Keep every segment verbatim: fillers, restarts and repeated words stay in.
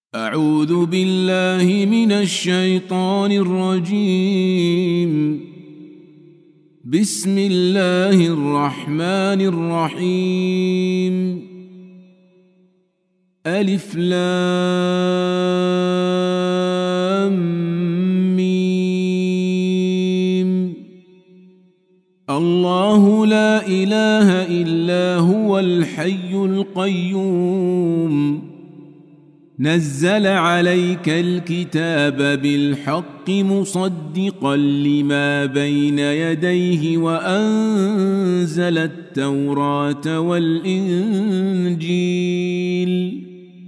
أعوذ بالله من الشيطان الرجيم. بسم الله الرحمن الرحيم. ألف لام ميم. الله لا إله إلا هو الحي القيوم. نزل عليك الكتاب بالحق مصدقا لما بين يديه وأنزل التوراة والإنجيل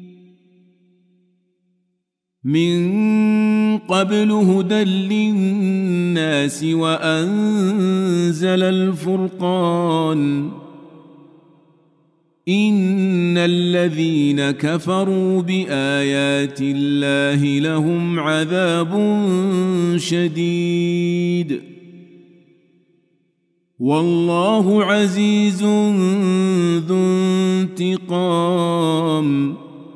من قبل هدى للناس وأنزل الفرقان. إن الذين كفروا بآيات الله لهم عذاب شديد والله عزيز ذو انتقام.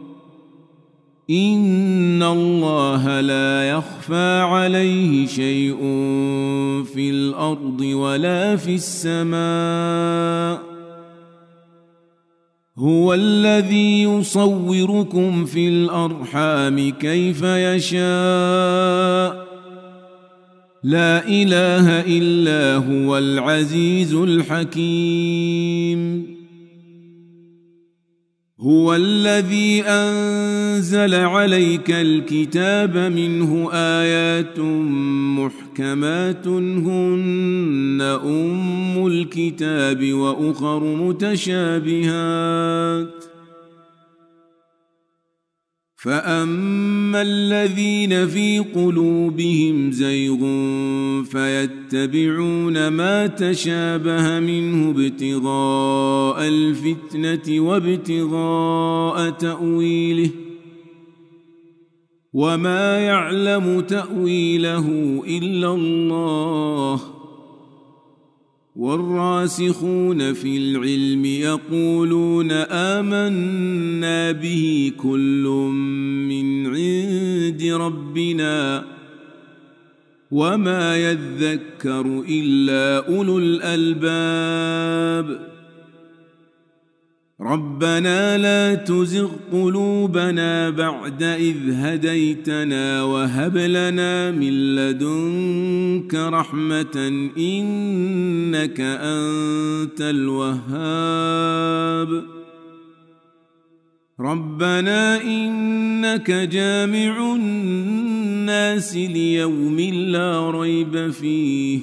إن الله لا يخفى عليه شيء في الأرض ولا في السماء. هو الذي يصوركم في الأرحام كيف يشاء. لا إله إلا هو العزيز الحكيم. هو الذي أنزل عليك الكتاب منه آيات محكمات هن أم الكتاب وأخر متشابهات. فأما الذين في قلوبهم زيغ فيتبعون ما تشابه منه ابتغاء الفتنة وابتغاء تأويله وما يعلم تأويله إلا الله. والراسخون في العلم يقولون آمنا به كل من عند ربنا وما يذكر إلا أولو الألباب. ربنا لا تزغ قلوبنا بعد إذ هديتنا وهب لنا من لدنك رحمة إنك أنت الوهاب. ربنا إنك جامع الناس ليوم لا ريب فيه.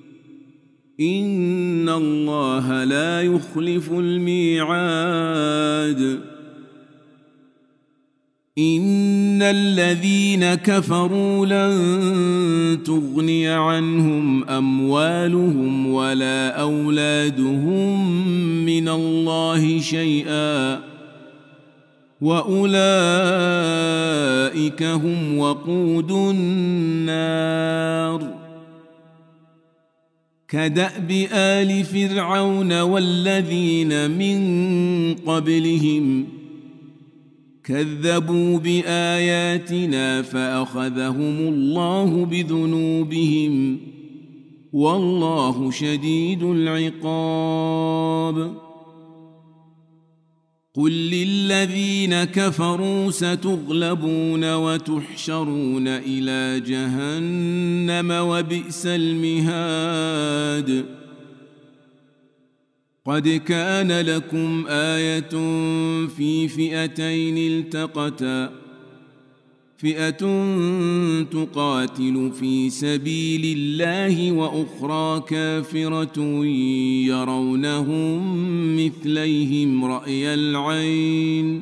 إن الله لا يخلف الميعاد. إن الذين كفروا لن تغني عنهم أموالهم ولا أولادهم من الله شيئا وأولئك هم وقود النار. كدأب آل فرعون والذين من قبلهم كذبوا بآياتنا فأخذهم الله بذنوبهم والله شديد العقاب. قل للذين كفروا ستغلبون وتحشرون إلى جهنم وبئس المهاد. قد كان لكم آية في فئتين التقتا فئة تقاتل في سبيل الله وأخرى كافرة يرونهم مثليهم رأي العين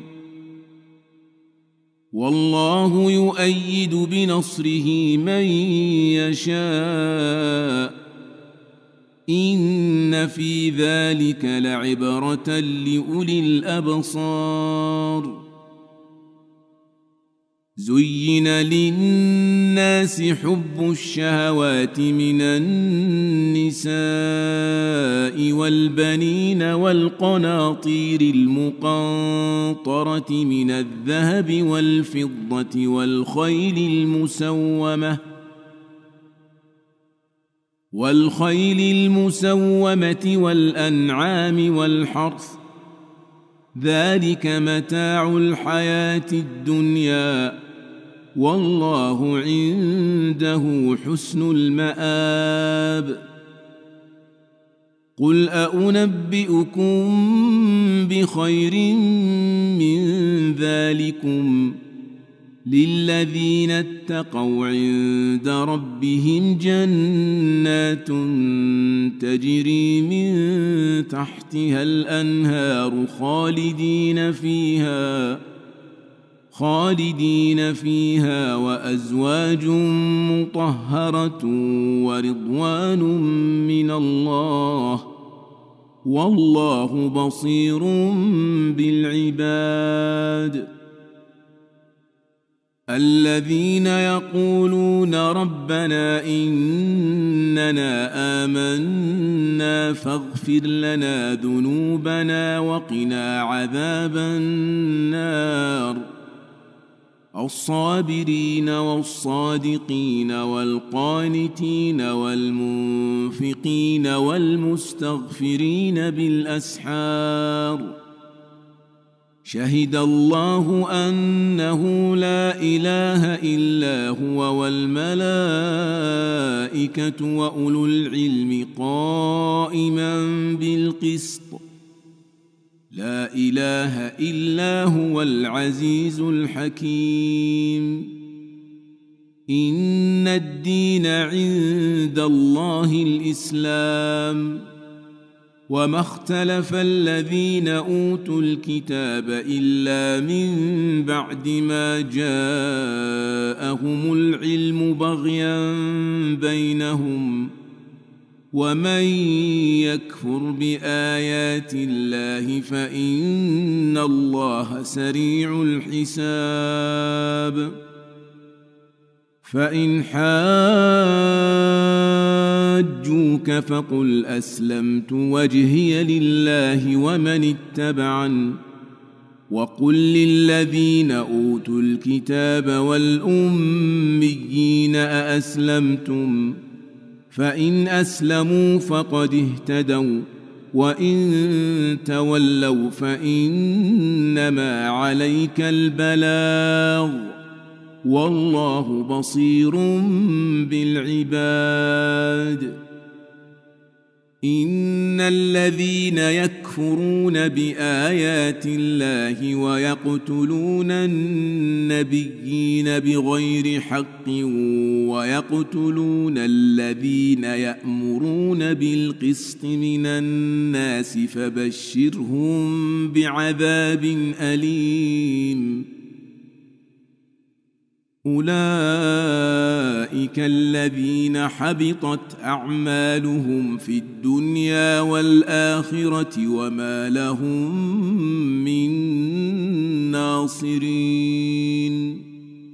والله يؤيد بنصره من يشاء. إن في ذلك لعبرة لأولي الأبصار. زين للناس حب الشهوات من النساء والبنين والقناطير المقنطرة من الذهب والفضة والخيل المسومة والخيل المسومة والأنعام والحرث، ذلك متاع الحياة الدنيا، والله عنده حسن المآب. قل أنبئكم بخير من ذلكم للذين اتقوا عند ربهم جنات تجري من تحتها الأنهار خالدين فيها خالدين فيها وأزواج مطهرة ورضوان من الله، والله بصير بالعباد. الذين يقولون ربنا إننا آمنا فاغفر لنا ذنوبنا وقنا عذاب النار، الصابرين والصادقين والقانتين والمنفقين والمستغفرين بالأسحار. شهد الله أنه لا إله إلا هو والملائكة وأولو العلم قائما بالقسط، لا إله إلا هو العزيز الحكيم. إن الدين عند الله الإسلام، وما اختلف الذين أوتوا الكتاب إلا من بعد ما جاءهم العلم بغيا بينهم، ومن يكفر بآيات الله فإن الله سريع الحساب. فإن حاجوك فقل أسلمت وجهي لله ومن اتبعن، وقل للذين أوتوا الكتاب والأميين أأسلمتم؟ فإن أسلموا فقد اهتدوا، وإن تولوا فإنما عليك البلاغ، والله بصير بالعباد. إن الذين يكفرون بآيات الله ويقتلون النبيين بغير حق ويقتلون الذين يأمرون بالقسط من الناس فبشرهم بعذاب أليم. أولئك الذين حبطت أعمالهم في الدنيا والآخرة وما لهم من ناصرين.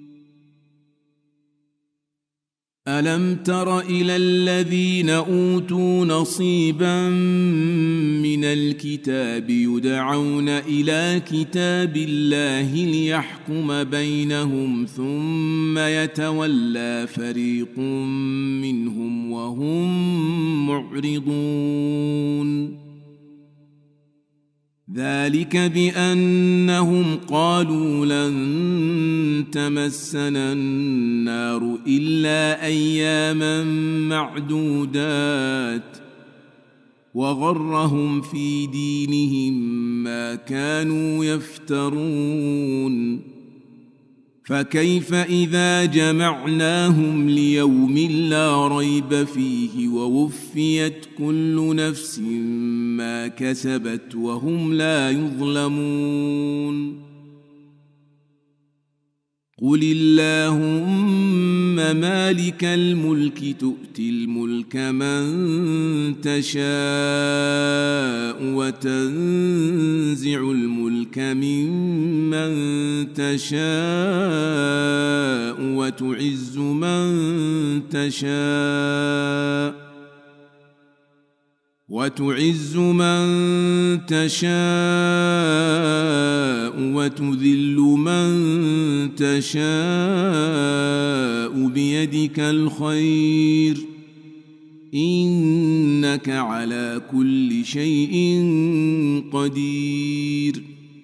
ألم تر إلى الذين أوتوا نصيبا من الكتاب يدعون إلى كتاب الله ليحكم بينهم ثم يتولى فريق منهم وهم معرضون. ذلك بأنهم قالوا لن تمسنا النار إلا أياما معدودات، وغرهم في دينهم ما كانوا يفترون. فكيف إذا جمعناهم ليوم لا ريب فيه ووفيت كل نفس ما كسبت وهم لا يظلمون. قل اللهم مالك الملك تؤتي الملك من تشاء وتنزع الملك ممن تشاء وتعز من تشاء وتعز من تشاء وتذل من تشاء بيدك الخير إنك على كل شيء قدير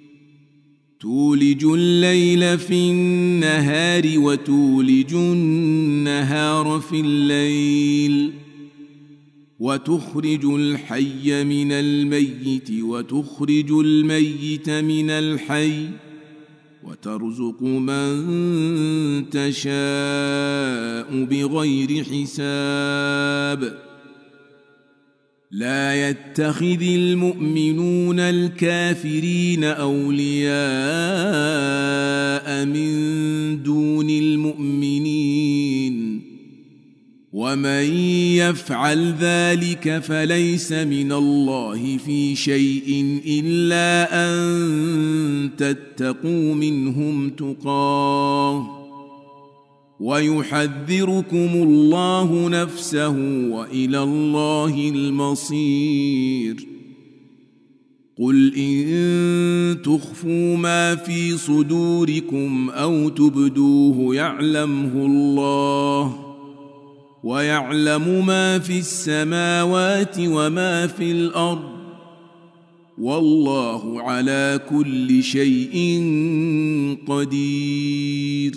تولج الليل في النهار وتولج النهار في الليل وتخرج الحي من الميت وتخرج الميت من الحي وترزق من تشاء بغير حساب لا يتخذ المؤمنون الكافرين أولياء من دون المؤمنين ومن يفعل ذلك فليس من الله في شيء إلا أن تتقوا منهم تقاه ويحذركم الله نفسه وإلى الله المصير قل إن تخفوا ما في صدوركم أو تبدوه يعلمه الله ويعلم ما في السماوات وما في الأرض والله على كل شيء قدير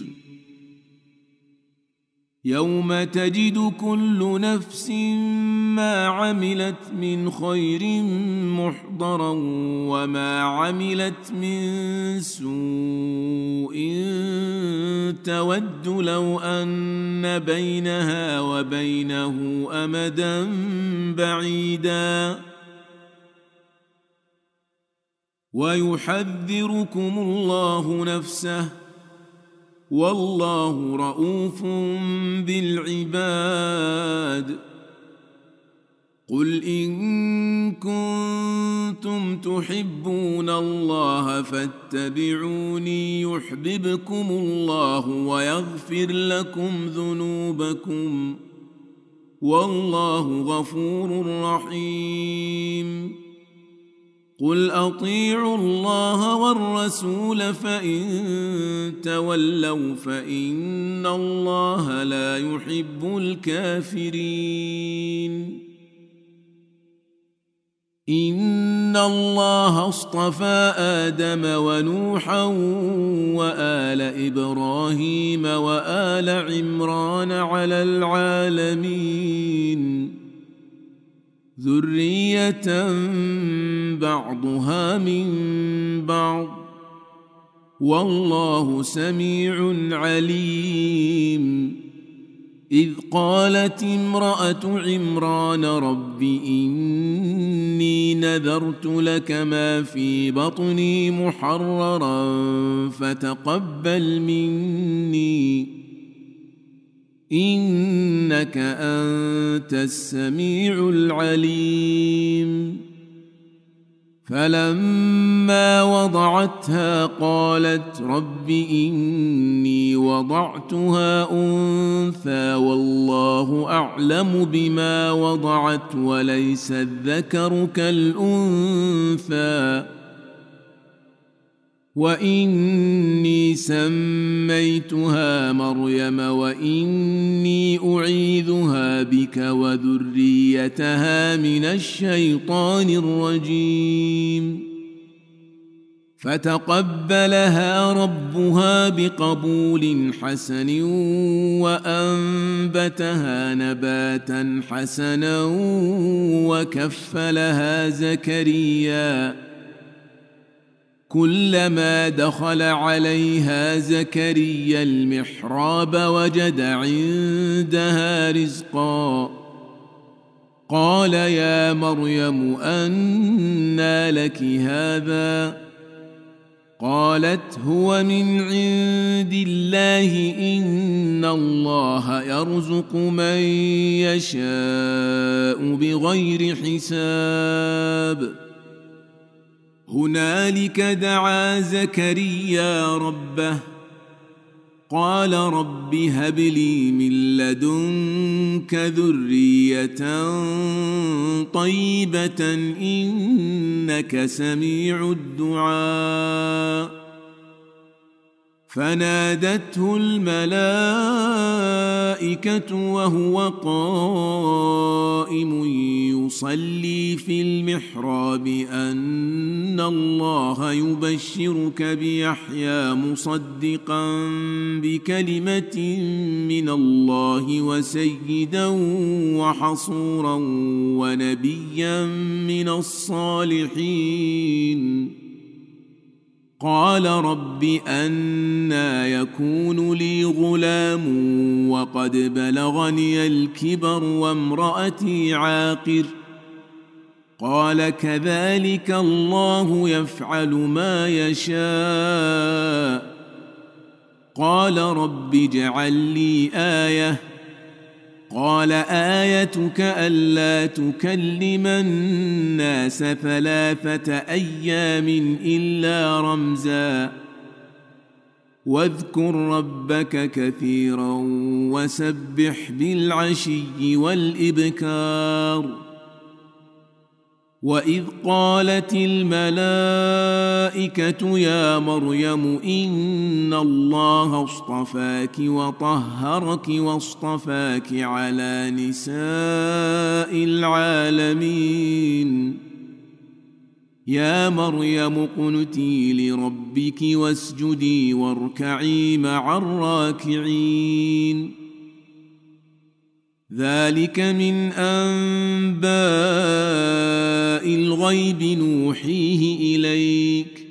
يوم تجد كل نفس ما عملت من خير محضرا وما عملت من سوء تود لو أن بينها وبينه أمدا بعيدا ويحذركم الله نفسه والله رؤوف بالعباد قل إن كنتم تحبون الله فاتبعوني يحببكم الله ويغفر لكم ذنوبكم والله غفور رحيم قل أطيعوا الله والرسول فإن تولوا فإن الله لا يحب الكافرين إن الله اصطفى آدم ونوحا وآل إبراهيم وآل عمران على العالمين ذرية بعضها من بعض والله سميع عليم إذ قالت امرأة عمران رب إني نذرت لك ما في بطني محررا فتقبل مني إنك أنت السميع العليم فلما وضعتها قالت رب إني وضعتها أنثى والله أعلم بما وضعت وليس الذكر كالأنثى وإني سميتها مريم وإني أعيذها بك وذريتها من الشيطان الرجيم فتقبلها ربها بقبول حسن وأنبتها نباتا حسنا وكفلها زكريا كلما دخل عليها زكريا المحراب وجد عندها رزقا قال يا مريم أنى لك هذا قالت هو من عند الله إن الله يرزق من يشاء بغير حساب. هنالك دعا زكريا ربه قال رب هب لي من لدنك ذرية طيبة إنك سميع الدعاء. فنادته الملائكة وهو قائم يصلي في المحراب أن الله يبشرك بيحيى مصدقا بكلمة من الله وسيدا وحصورا ونبيا من الصالحين. قال رب أنى يكون لي غلام وقد بلغني الكبر وامرأتي عاقر. قال كذلك الله يفعل ما يشاء. قال رب اجعل لي آية. قال آيتك ألا تكلم الناس ثلاثة أيام إلا رمزا واذكر ربك كثيرا وسبح بالعشي والإبكار. وإذ قالت الملائكة يا مريم إن الله اصطفاك وطهرك واصطفاك على نساء العالمين. يا مريم اقنتي لربك واسجدي واركعي مع الراكعين. ذلك من أنباء الغيب نوحيه إليك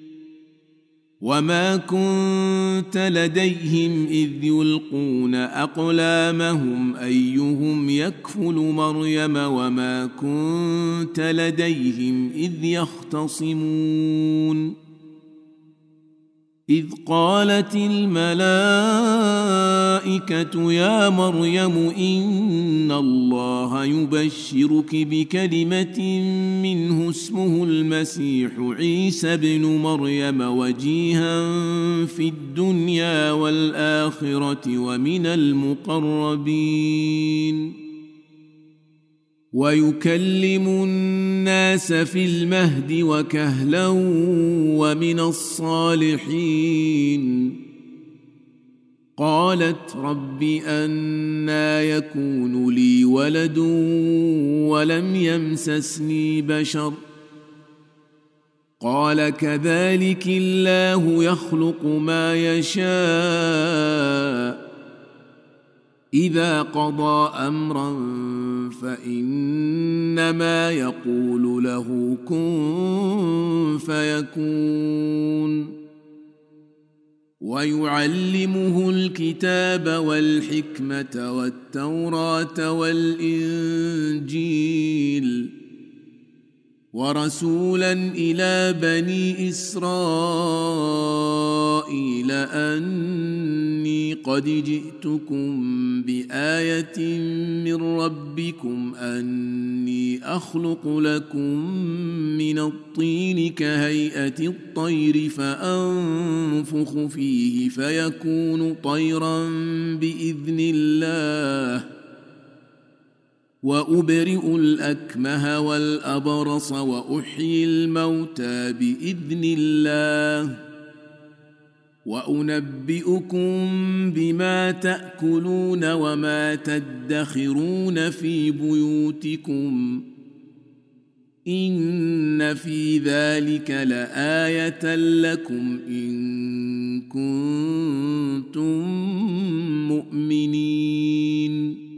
وما كنت لديهم إذ يلقون أقلامهم أيهم يكفل مريم وما كنت لديهم إذ يختصمون. إذ قالت الملائكة يا مريم إن الله يبشرك بكلمة منه اسمه المسيح عيسى ابن مريم وجيها في الدنيا والآخرة ومن المقربين ويكلم الناس في المهد وكهلا ومن الصالحين. قالت رب أنى يكون لي ولد ولم يمسسني بشر. قال كذلك الله يخلق ما يشاء إذا قضى أمرا فإنما يقول له كن فيكون. ويعلمه الكتاب والحكمة والتوراة والإنجيل ورسولا إلى بني إسرائيل أني قد جئتكم بآية من ربكم أني أخلق لكم من الطين كهيئة الطير فأنفخ فيه فيكون طيرا بإذن الله وأبرئ الأكمه والأبرص وأحيي الموتى بإذن الله وأنبئكم بما تأكلون وما تدخرون في بيوتكم إن في ذلك لآية لكم إن كنتم مؤمنين.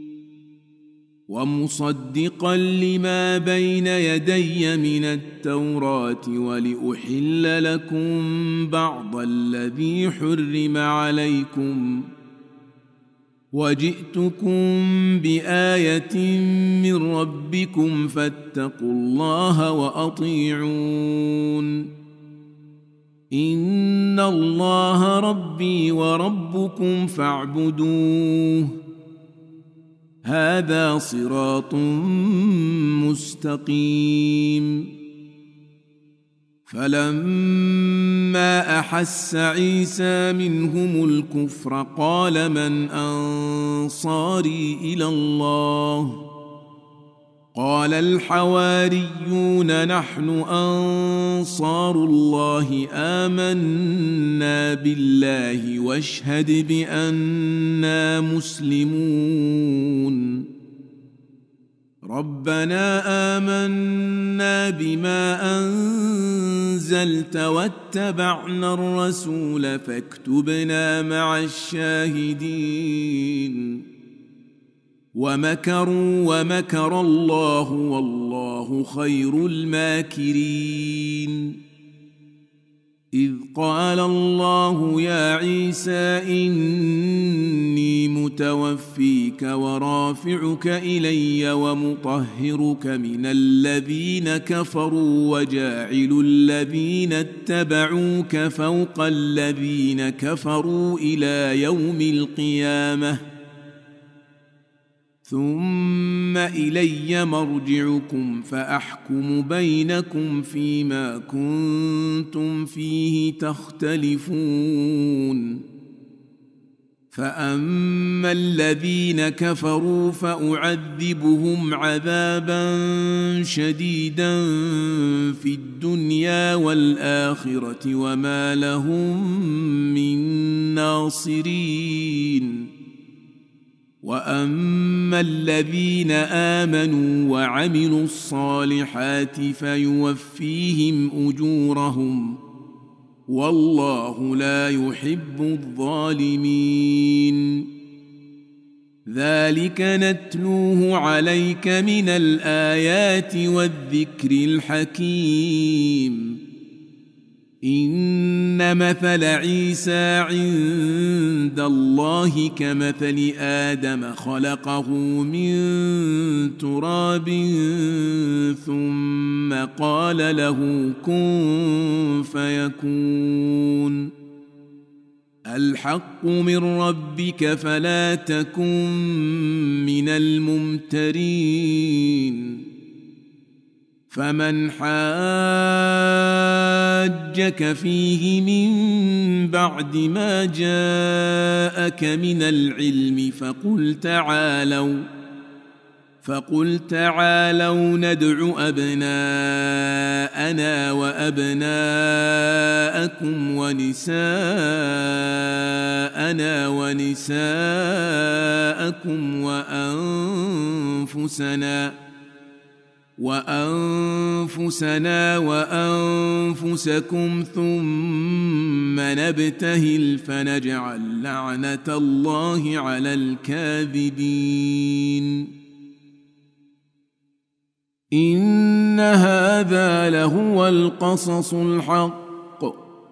ومصدقا لما بين يدي من التوراة ولأحل لكم بعض الذي حرم عليكم وجئتكم بآية من ربكم فاتقوا الله وأطيعون. إن الله ربي وربكم فاعبدوه هذا صراط مستقيم. فلما أحس عيسى منهم الكفر قال من أنصاري إلى الله قال الحواريون نحن أنصار الله آمنا بالله واشهد بأننا مسلمون. ربنا آمنا بما أنزلت واتبعنا الرسول فاكتبنا مع الشاهدين. ومكروا ومكر الله والله خير الماكرين. إذ قال الله يا عيسى إني متوفيك ورافعك إلي ومطهرك من الذين كفروا وجاعل الذين اتبعوك فوق الذين كفروا إلى يوم القيامة ثم إلي مرجعكم فأحكم بينكم فيما كنتم فيه تختلفون. فأما الذين كفروا فأعذبهم عذابا شديدا في الدنيا والآخرة وما لهم من ناصرين. وأما الذين آمنوا وعملوا الصالحات فيوفيهم أجورهم والله لا يحب الظالمين. ذلك نتلوه عليك من الآيات والذكر الحكيم. إن مثل عيسى عند الله كمثل آدم خلقه من تراب ثم قال له كن فيكون. الحق من ربك فلا تكن من الممترين. فمن حاجك فيه من بعد ما جاءك من العلم فقل تعالوا فقل تعالوا ندع أبناءنا وأبناءكم ونساءنا ونساءكم وأنفسنا وأنفسنا وأنفسكم ثم نبتهل فنجعل لعنة الله على الكاذبين. إن هذا لهو القصص الحق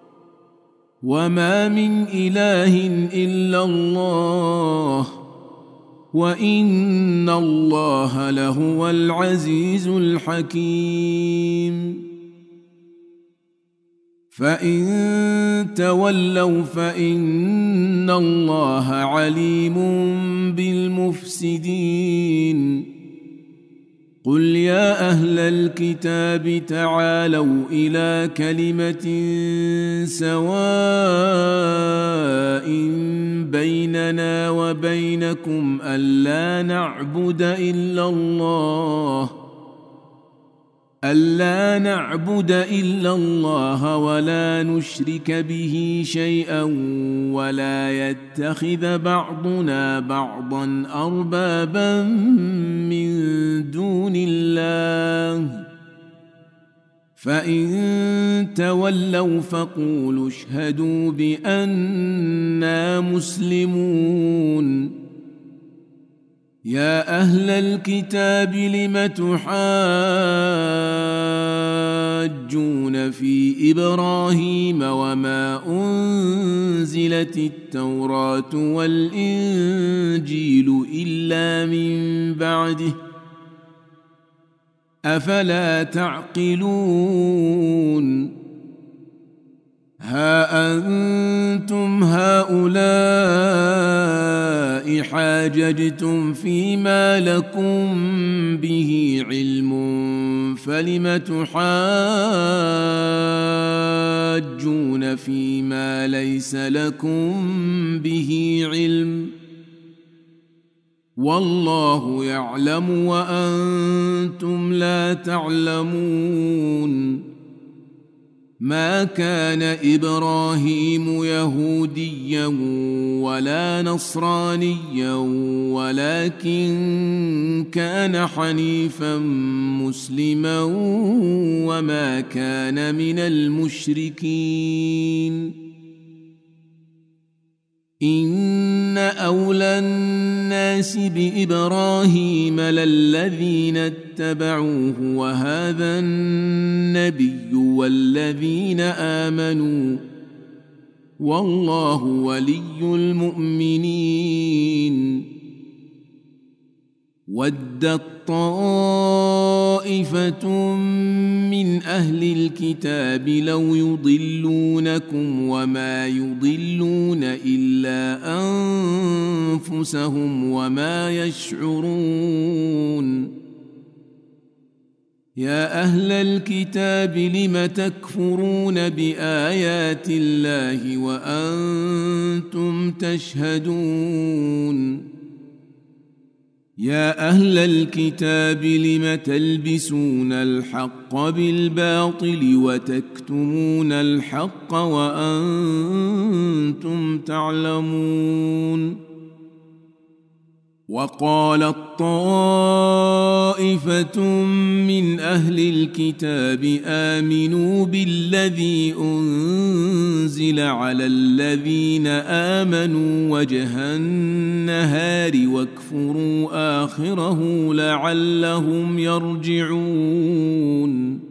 وما من إله إلا الله وإن الله لهو العزيز الحكيم. فإن تولوا فإن الله عليم بالمفسدين. قل يا أهل الكتاب تعالوا إلى كلمة سواء بيننا وبينكم ألا نعبد إلا الله ألا نعبد إلا الله ولا نشرك به شيئا ولا يتخذ بعضنا بعضا أربابا من دون الله. فإن تولوا فقولوا اشهدوا بأننا مسلمون. يا أهل الكتاب لم تحاجون في إبراهيم وما أنزلت التوراة والإنجيل إلا من بعده أفلا تعقلون. ها أنتم هؤلاء حاججتم فيما لكم به علم فلم تحاجون فيما ليس لكم به علم والله يعلم وأنتم لا تعلمون ما كان إبراهيم يهوديا ولا نصرانيا ولكن كان حنيفا مسلما وما كان من المشركين إن أولى الناس بإبراهيم للذين اتبعوه وهذا النبي والذين آمنوا والله ولي المؤمنين ودت طائفة من أهل الكتاب لو يضلونكم وما يضلون إلا أنفسهم وما يشعرون يا أهل الكتاب لم تكفرون بآيات الله وأنتم تشهدون يا أهل الكتاب لم تلبسون الحق بالباطل وتكتمون الحق وأنتم تعلمون وقالت طائفة من أهل الكتاب آمنوا بالذي أنزل على الذين آمنوا وجه النهار واكفروا آخره لعلهم يرجعون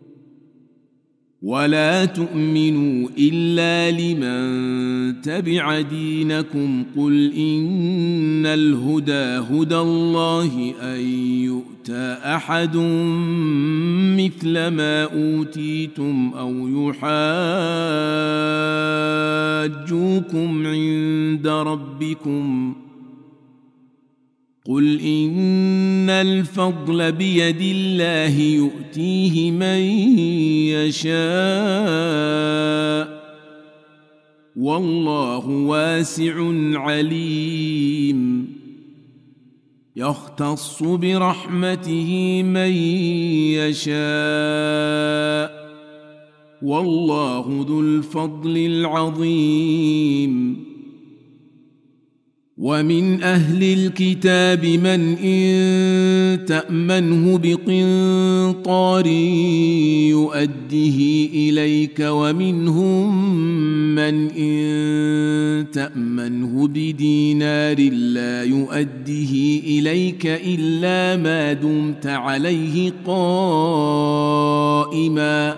ولا تؤمنوا إلا لمن تبع دينكم قل إن الهدى هدى الله أن يؤتى أحد مثل ما أوتيتم أو يحاجوكم عند ربكم قل إن الفضل بيد الله يؤتيه من يشاء والله واسع عليم يختص برحمته من يشاء والله ذو الفضل العظيم ومن أهل الكتاب من إن تأمنه بقنطار يؤديه إليك ومنهم من إن تأمنه بدينار لا يؤديه إليك إلا ما دمت عليه قائما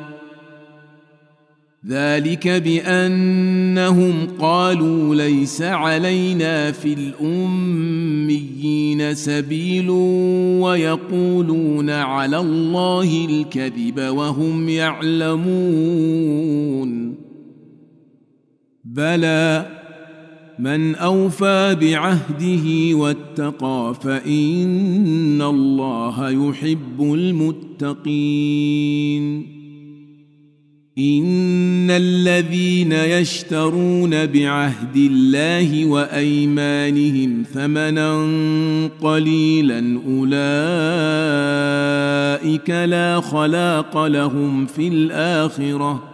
ذلك بأنهم قالوا ليس علينا في الأميين سبيل ويقولون على الله الكذب وهم يعلمون بلى من أوفى بعهده واتقى فإن الله يحب المتقين إن الذين يشترون بعهد الله وأيمانهم ثمنا قليلا أولئك لا خلاق لهم في الآخرة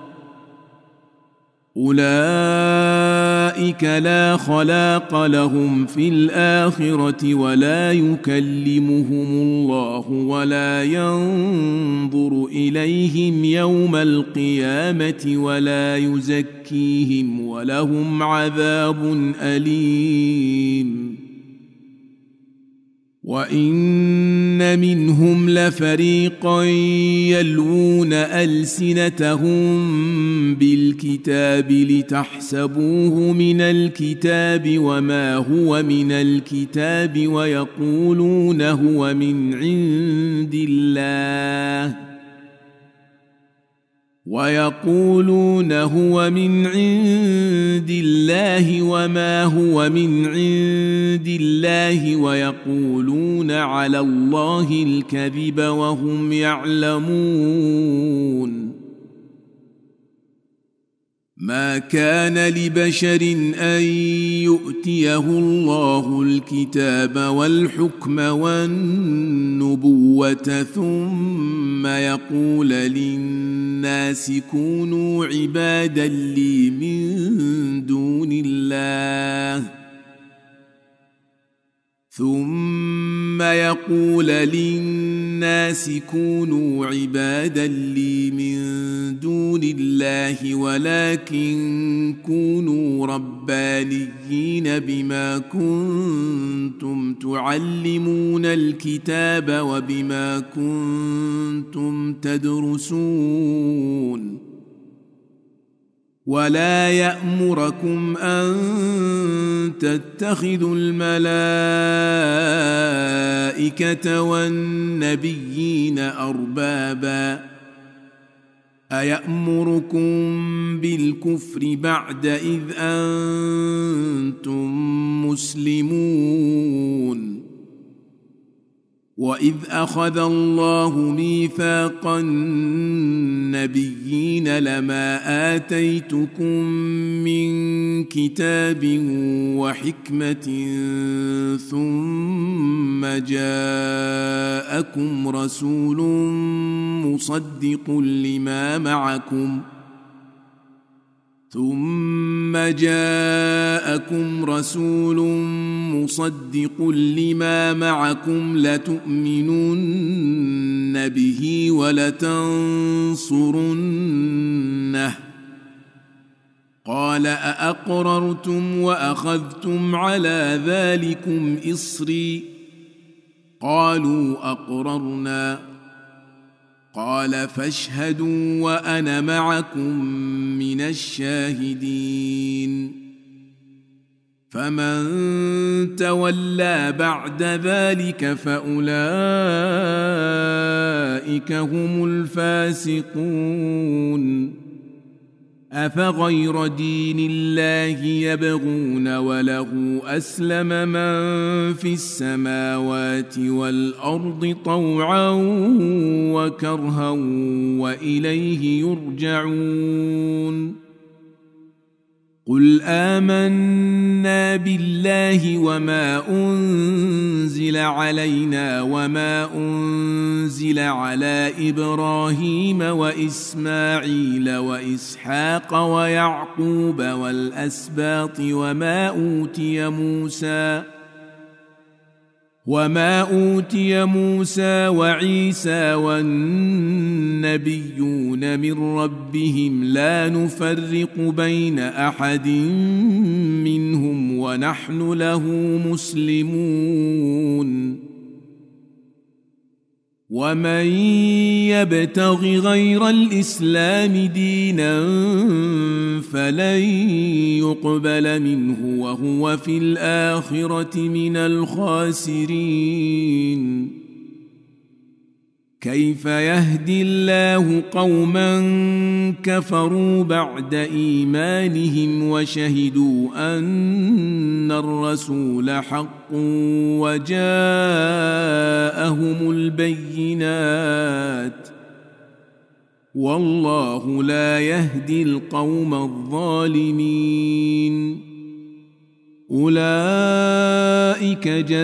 أولئك لا خلاق لهم في الآخرة ولا يكلمهم الله ولا ينظر إليهم يوم القيامة ولا يزكيهم ولهم عذاب أليم وإن منهم لفريقا يلوون ألسنتهم بالكتاب لتحسبوه من الكتاب وما هو من الكتاب ويقولون هو من عند الله ويقولون هو من عند الله وما هو من عند الله ويقولون على الله الكذب وهم يعلمون. ما كان لبشر أن يؤتيه الله الكتاب والحكم والنبوة ثم يقول للناس كونوا عبادا لي من دون الله ثم يقول للناس كونوا عبادا لي من دون الله ولكن كونوا ربانيين بما كنتم تعلمون الكتاب وبما كنتم تدرسون. ولا يأمركم أن تتخذوا الملائكة والنبيين أربابا أيأمركم بالكفر بعد إذ أنتم مسلمون. وإذ أخذ الله ميثاق النبيين لما آتيتكم من كتاب وحكمة ثم جاءكم رسول مصدق لما معكم ثم جاءكم رسول مصدق لما معكم لتؤمنن به ولتنصرنه قال أأقررتم وأخذتم على ذلكم إصري قالوا أقررنا قال فاشهدوا وأنا معكم من الشاهدين. فمن تولى بعد ذلك فأولئك هم الفاسقون. أفغير دين الله يبغون وله أسلم من في السماوات والأرض طوعا وكرها وإليه يرجعون. قل آمنا بالله وما أنزل علينا وما أنزل على إبراهيم وإسماعيل وإسحاق ويعقوب والأسباط وما أوتي موسى وما أوتي موسى وعيسى والنبيون من ربهم لا نفرق بين أحد منهم ونحن له مسلمون. ومن يبتغ غير الإسلام دينا فلن يقبل منه وهو في الآخرة من الخاسرين. كيف يهدي الله قوما كفروا بعد إيمانهم وشهدوا أن الرسول حق وجاءهم البينات والله لا يهدي القوم الظالمين. أولئك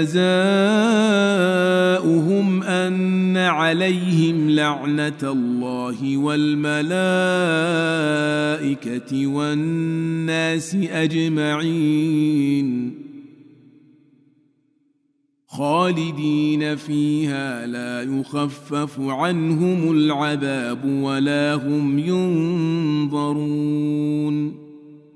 جزاؤهم أن عليهم لعنة الله والملائكة والناس أجمعين خالدين فيها لا يخفف عنهم العذاب ولا هم ينظرون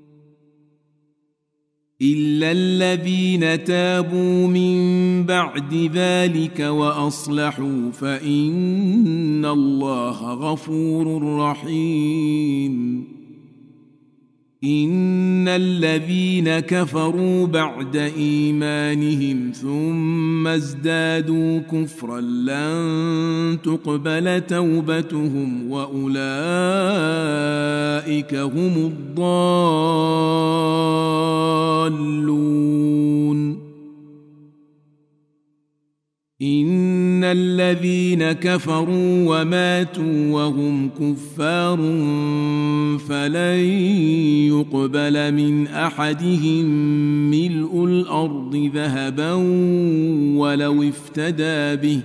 إلا الذين تابوا من بعد ذلك وأصلحوا فإن الله غفور رحيم. إن الذين كفروا بعد إيمانهم ثم ازدادوا كفرا لن تقبل توبتهم وأولئك هم الضالون. إن الذين كفروا وماتوا وهم كفار فلن يقبل من أحدهم ملء الأرض ذهبا ولو افتدى به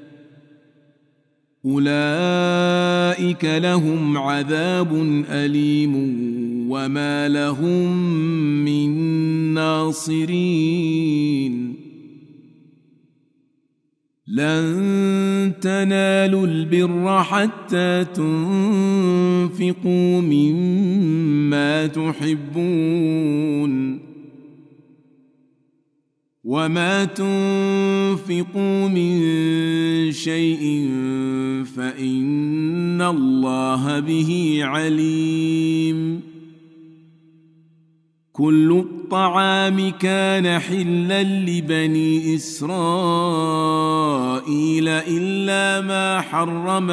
أولئك لهم عذاب أليم وما لهم من ناصرين. لن تنالوا البر حتى تنفقوا مما تحبون وما تنفقوا من شيء فإن الله به عليم. كل الطعام كان حلا لبني إسرائيل إلا ما حرم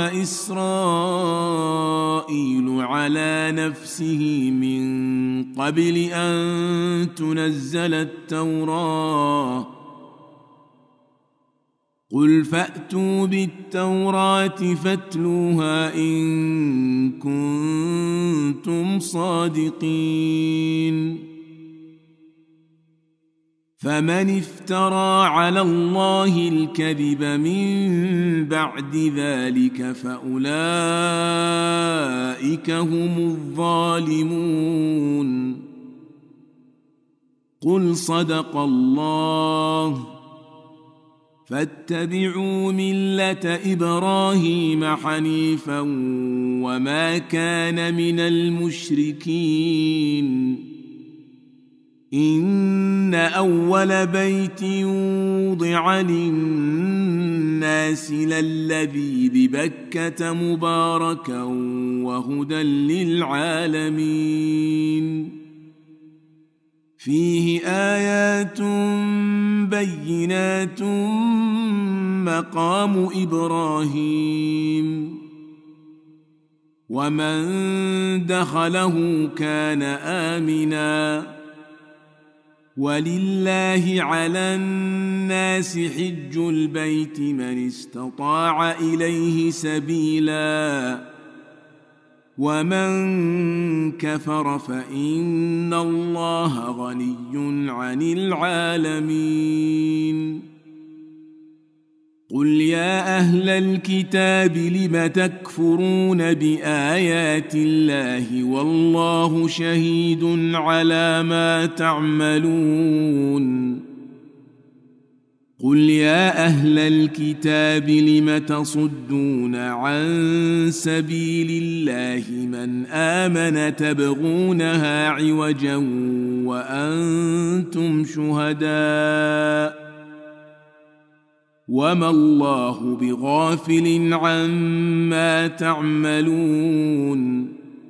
إسرائيل على نفسه من قبل أن تنزل التوراة. قل فأتوا بالتوراة فاتلوها إن كنتم صادقين. فمن افترى على الله الكذب من بعد ذلك فأولئك هم الظالمون. قل صدق الله فاتبعوا ملة إبراهيم حنيفا وما كان من المشركين. إن أول بيت وضع للناس للذي ببكة مباركا وهدى للعالمين. فيه آيات بينات مقام إبراهيم ومن دخله كان آمناً. ولله على الناس حج البيت من استطاع إليه سبيلا ومن كفر فإن الله غني عن العالمين. قل يا أهل الكتاب لم تكفرون بآيات الله والله شهيد على ما تعملون. قل يا أهل الكتاب لم تصدون عن سبيل الله من آمن تبغونها عوجا وأنتم شهداء وما الله بغافل عما تعملون.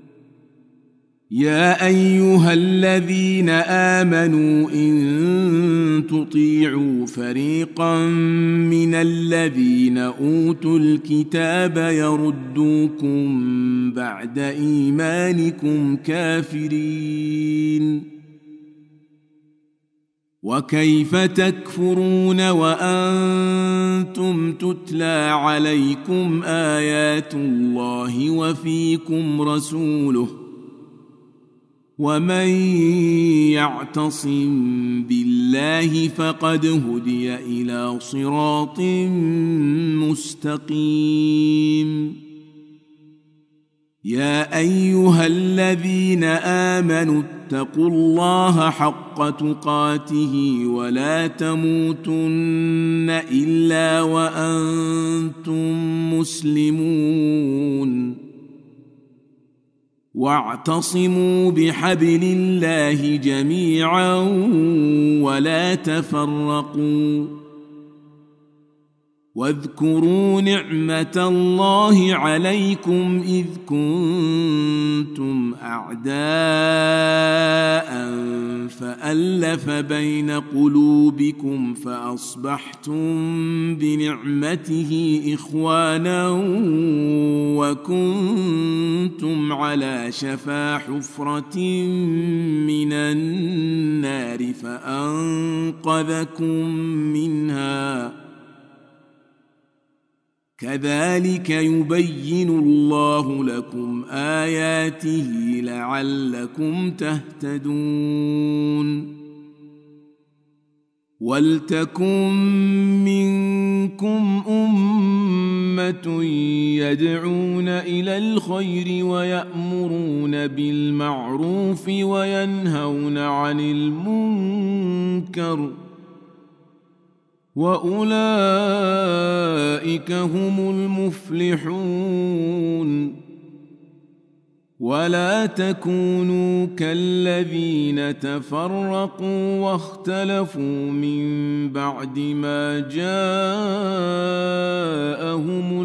يا أيها الذين آمنوا إن تطيعوا فريقا من الذين أوتوا الكتاب يردوكم بعد إيمانكم كافرين. وكيف تكفرون وأنتم تتلى عليكم آيات الله وفيكم رسوله ومن يعتصم بالله فقد هدي إلى صراط مستقيم. يا أيها الذين آمنوا اتقوا الله حق تقاته ولا تموتن إلا وأنتم مسلمون. واعتصموا بحبل الله جميعا ولا تفرقوا. واذكروا نعمة الله عليكم إذ كنتم أعداء فألف بين قلوبكم فأصبحتم بنعمته إخوانا وكنتم على شفا حفرة من النار فأنقذكم منها كذلك يبين الله لكم آياته لعلكم تهتدون ولتكن منكم أمة يدعون إلى الخير ويأمرون بالمعروف وينهون عن المنكر وأولئك هم المفلحون ولا تكونوا كالذين تفرقوا واختلفوا من بعد ما جاءهم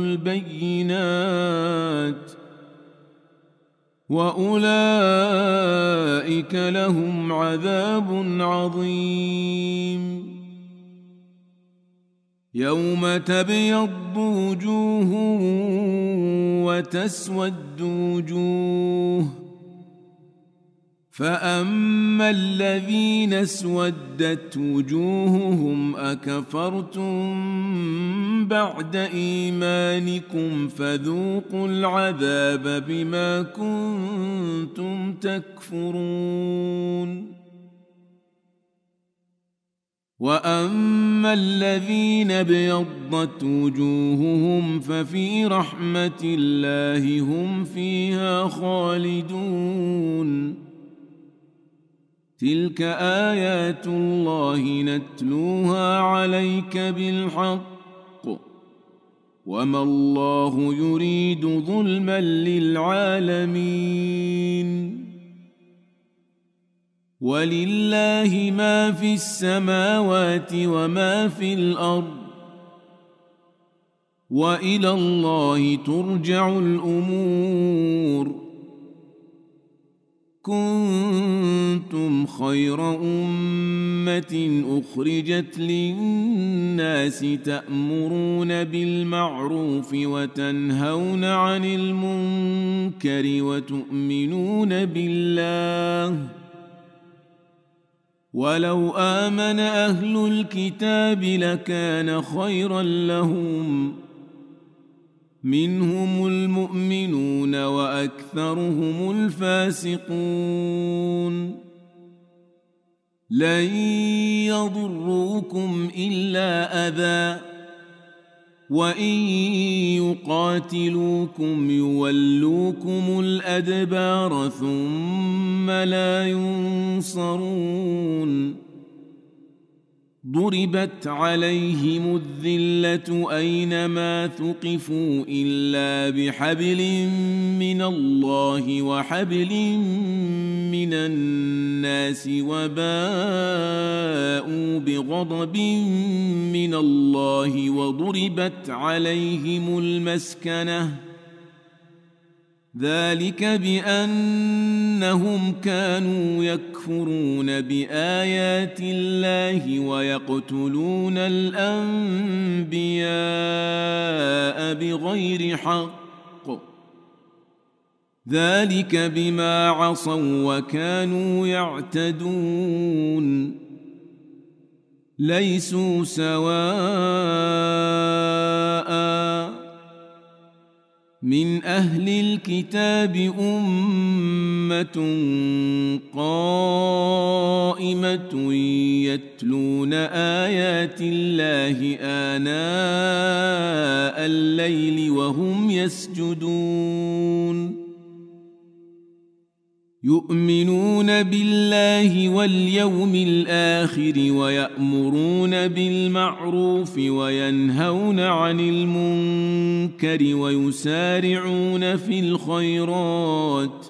البينات وأولئك لهم عذاب عظيم يوم تبيض وجوه وتسود وجوه فأما الذين اسودت وجوههم أكفرتم بعد إيمانكم فذوقوا العذاب بما كنتم تكفرون وأما الذين ابيضت وجوههم ففي رحمة الله هم فيها خالدون تلك آيات الله نتلوها عليك بالحق وما الله يريد ظلما للعالمين ولله ما في السماوات وما في الأرض وإلى الله ترجع الأمور كنتم خير أمة أخرجت للناس تأمرون بالمعروف وتنهون عن المنكر وتؤمنون بالله ولو آمن أهل الكتاب لكان خيرا لهم منهم المؤمنون وأكثرهم الفاسقون لن يضروكم إلا أذى وإن يقاتلوكم يولوكم الأدبار ثم لا ينصرون ضربت عليهم الذلة أينما ثقفوا إلا بحبل من الله وحبل من الناس وباءوا بغضب من الله وضربت عليهم المسكنة ذلك بأنهم كانوا يكفرون بآيات الله ويقتلون الأنبياء بغير حق ذلك بما عصوا وكانوا يعتدون ليسوا سواء من أهل الكتاب أمة قائمة يتلون آيات الله آناء الليل وهم يسجدون يؤمنون بالله واليوم الآخر ويأمرون بالمعروف وينهون عن المنكر ويسارعون في الخيرات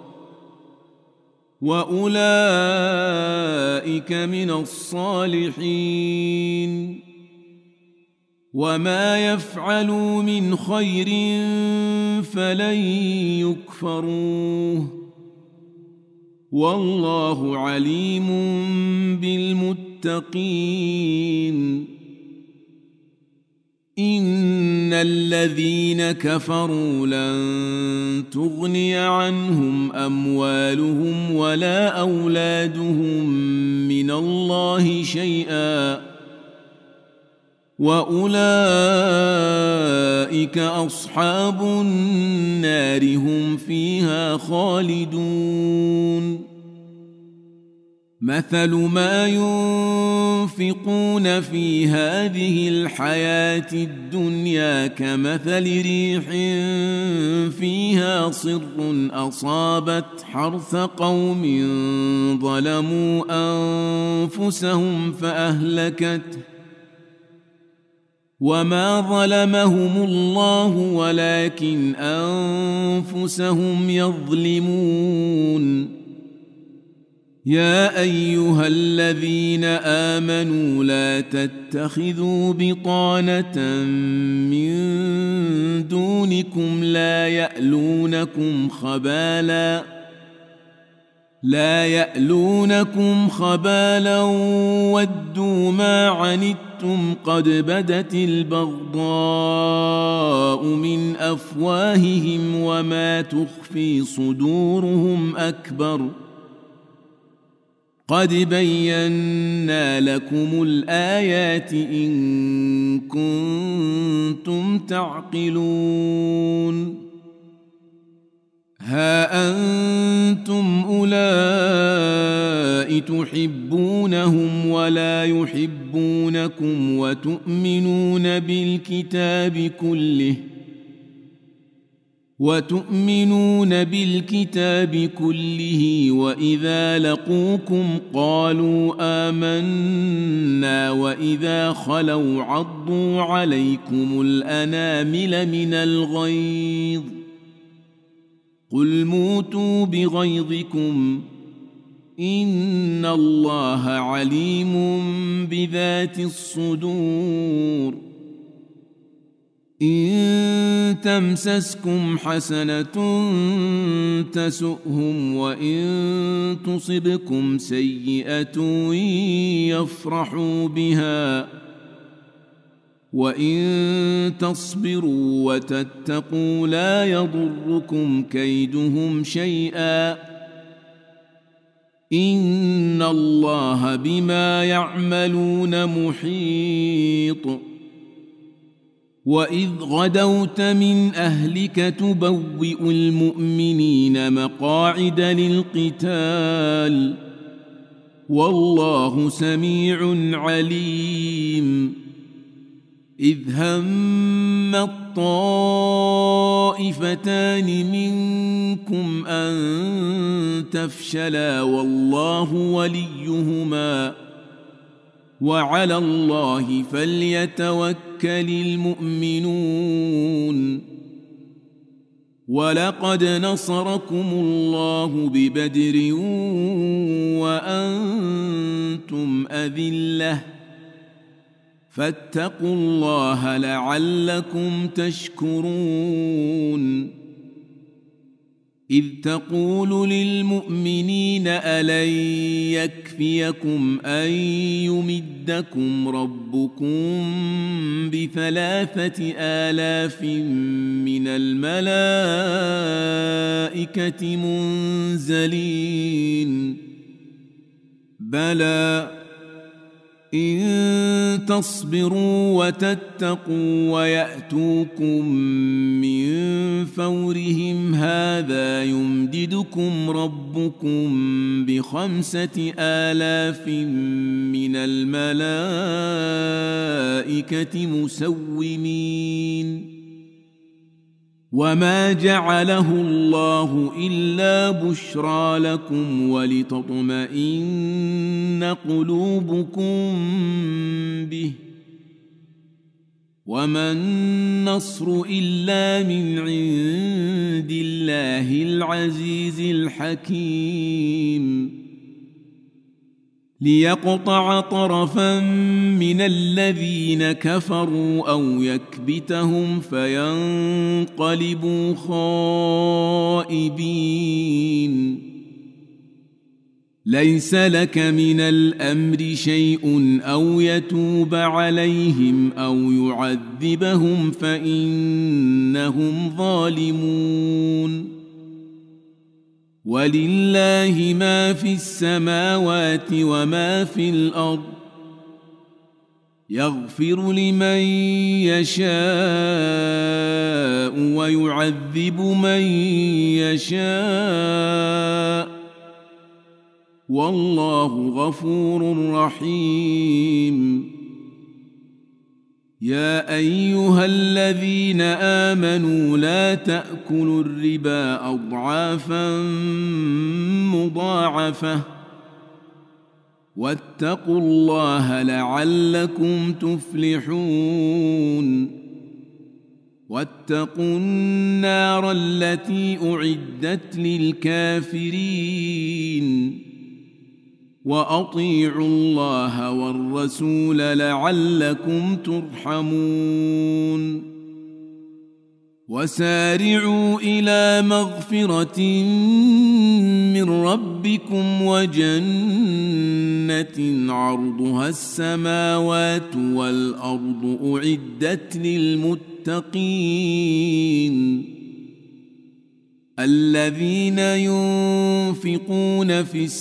وأولئك من الصالحين وما يفعلوا من خير فلن يكفروه والله عليم بالمتقين إن الذين كفروا لن تغني عنهم أموالهم ولا أولادهم من الله شيئا وأولئك أصحاب النار هم فيها خالدون مثل ما ينفقون في هذه الحياة الدنيا كمثل ريح فيها صر أصابت حرث قوم ظلموا أنفسهم فأهلكته وما ظلمهم الله ولكن أنفسهم يظلمون يا أيها الذين آمنوا لا تتخذوا بطانة من دونكم لا يألونكم خبالا لا يألونكم خبالا ودوا ما عنتم قد بدت البغضاء من أفواههم وما تخفي صدورهم أكبر قد بينا لكم الآيات إن كنتم تعقلون ها أنتم أولئك تحبونهم ولا يحبونكم وتؤمنون بالكتاب كله وتؤمنون بالكتاب كله وإذا لقوكم قالوا آمنا وإذا خلوا عضوا عليكم الأنامل من الغيظ قل موتوا بغيظكم إن الله عليم بذات الصدور إن تمسسكم حسنة تسؤهم وإن تصبكم سيئة يفرحوا بها وإن تصبروا وتتقوا لا يضركم كيدهم شيئا إن الله بما يعملون محيط وإذ غدوت من أهلك تبوئ المؤمنين مقاعد للقتال والله سميع عليم إذ هم الطائفتان منكم أن تفشلا والله وليهما وعلى الله فليتوكل المؤمنون ولقد نصركم الله ببدر وأنتم أذلة فاتقوا الله لعلكم تشكرون إذ تقول للمؤمنين ألن يكفيكم أن يمدكم ربكم بثلاثة آلاف من الملائكة منزلين بلى إن تصبروا وتتقوا ويأتوكم من فورهم هذا يمددكم ربكم بخمسة آلاف من الملائكة مسومين وما جعله الله إلا بشرى لكم ولتطمئن قلوبكم به وما النصر إلا من عند الله العزيز الحكيم ليقطع طرفا من الذين كفروا أو يكبتهم فينقلبوا خائبين ليس لك من الأمر شيء أو يتوب عليهم أو يعذبهم فإنهم ظالمون ولله ما في السماوات وما في الأرض يغفر لمن يشاء ويعذب من يشاء والله غفور رحيم يا أيها الذين آمنوا لا تأكلوا الربا أضعافا مضاعفة واتقوا الله لعلكم تفلحون واتقوا النار التي أعدت للكافرين وأطيعوا الله والرسول لعلكم ترحمون وسارعوا إلى مغفرة من ربكم وجنة عرضها السماوات والأرض أعدت للمتقين الذين ينفقون في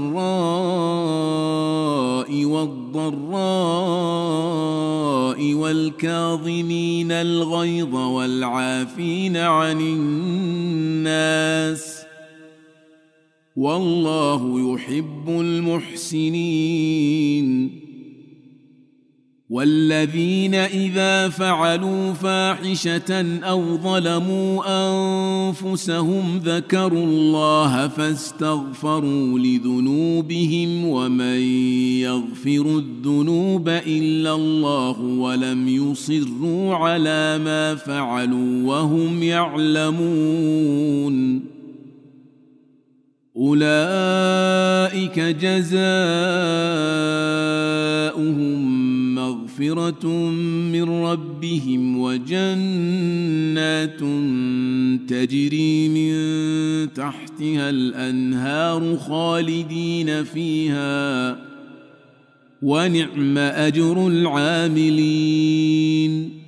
السراء والضراء والكاظمين الغيظ والعافين عن الناس والله يحب المحسنين والذين إذا فعلوا فاحشة أو ظلموا أنفسهم ذكروا الله فاستغفروا لذنوبهم ومن يغفر الذنوب إلا الله ولم يصروا على ما فعلوا وهم يعلمون أولئك جزاؤهم مغفرة من ربهم وجنات تجري من تحتها الأنهار خالدين فيها ونعم أجر العاملين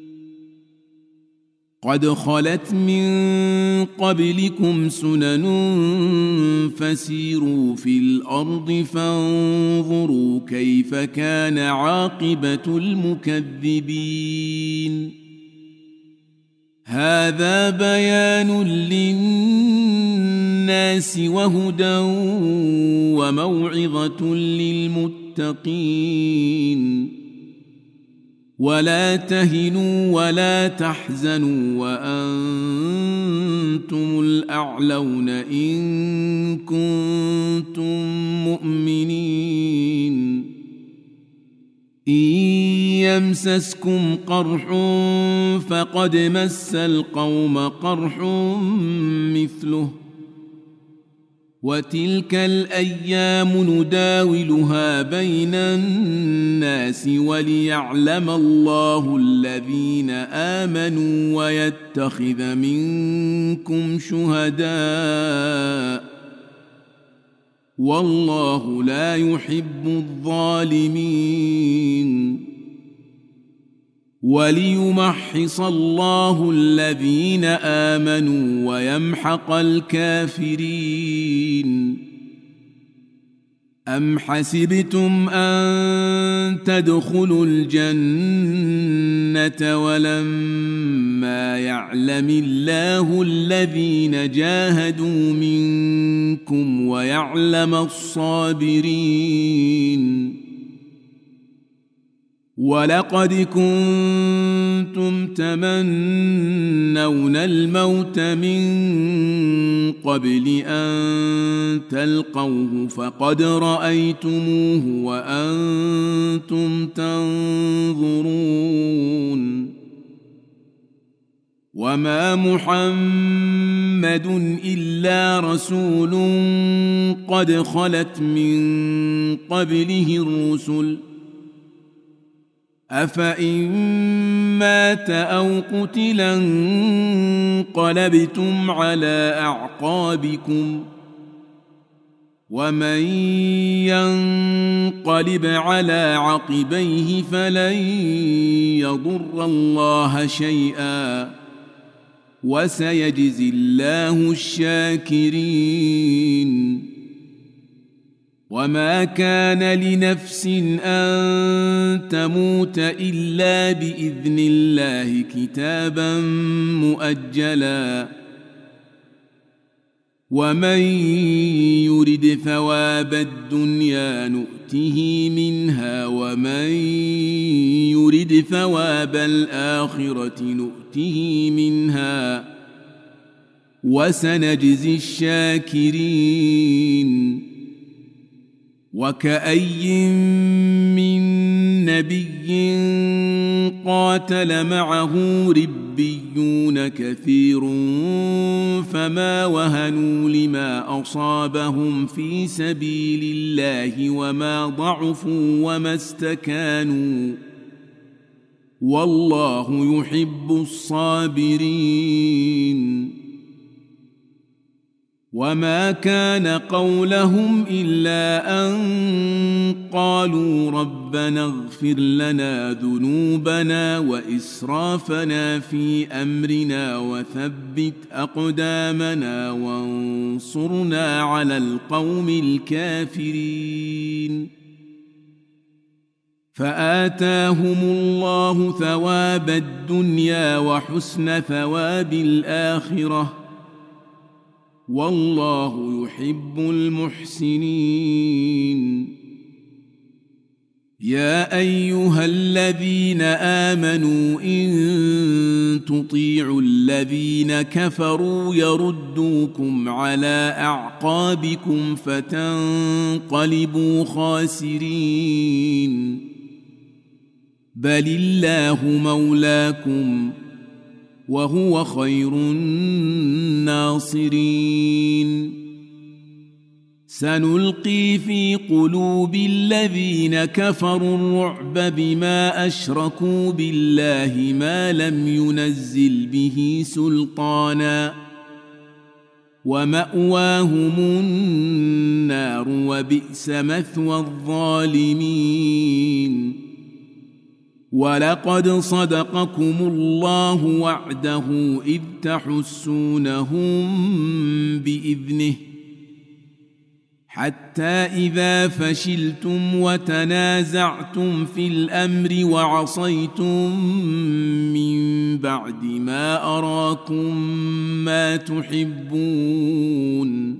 قد خلت من قبلكم سنن فسيروا في الأرض فانظروا كيف كان عاقبة المكذبين هذا بيان للناس وهدى وموعظة للمتقين ولا تهنوا ولا تحزنوا وأنتم الأعلون إن كنتم مؤمنين إن يمسسكم قرح فقد مس القوم قرح مثله وتلك الأيام نداولها بين الناس وليعلم الله الذين آمنوا ويتخذ منكم شهداء والله لا يحب الظالمين وليمحص الله الذين آمنوا ويمحق الكافرين أم حسبتم أن تدخلوا الجنة ولما يعلم الله الذين جاهدوا منكم ويعلم الصابرين ولقد كنتم تمنون الموت من قبل أن تلقوه فقد رأيتموه وأنتم تنظرون وما محمد إلا رسول قد خلت من قبله الرسل أفإن مات أو قتلا انقلبتم على أعقابكم ومن ينقلب على عقبيه فلن يضر الله شيئا وسيجزي الله الشاكرين وما كان لنفس أن تموت إلا بإذن الله كتابا مؤجلا ومن يرد ثواب الدنيا نؤته منها ومن يرد ثواب الآخرة نؤته منها وسنجزي الشاكرين وكأي من نبي قاتل معه ربيون كثير فما وهنوا لما أصابهم في سبيل الله وما ضعفوا وما استكانوا والله يحب الصابرين وما كان قولهم إلا أن قالوا ربنا اغفر لنا ذنوبنا وإسرافنا في أمرنا وثبت أقدامنا وانصرنا على القوم الكافرين فآتاهم الله ثواب الدنيا وحسن ثواب الآخرة والله يحب المحسنين يا أيها الذين آمنوا إن تطيعوا الذين كفروا يردوكم على أعقابكم فتنقلبوا خاسرين بل الله مولاكم وهو خير الناصرين سنلقي في قلوب الذين كفروا الرعب بما أشركوا بالله ما لم ينزل به سلطانا ومأواهم النار وبئس مثوى الظالمين ولقد صدقكم الله وعده إذ تحسونهم بإذنه حتى إذا فشلتم وتنازعتم في الأمر وعصيتم من بعد ما أراكم ما تحبون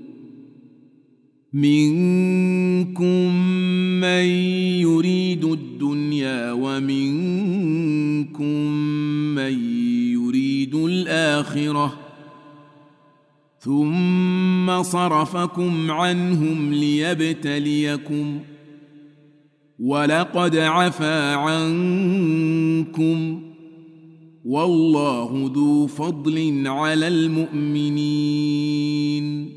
منكم من يريد الدنيا ومنكم من يريد الآخرة ثم صرفكم عنهم ليبتليكم ولقد عفا عنكم والله ذو فضل على المؤمنين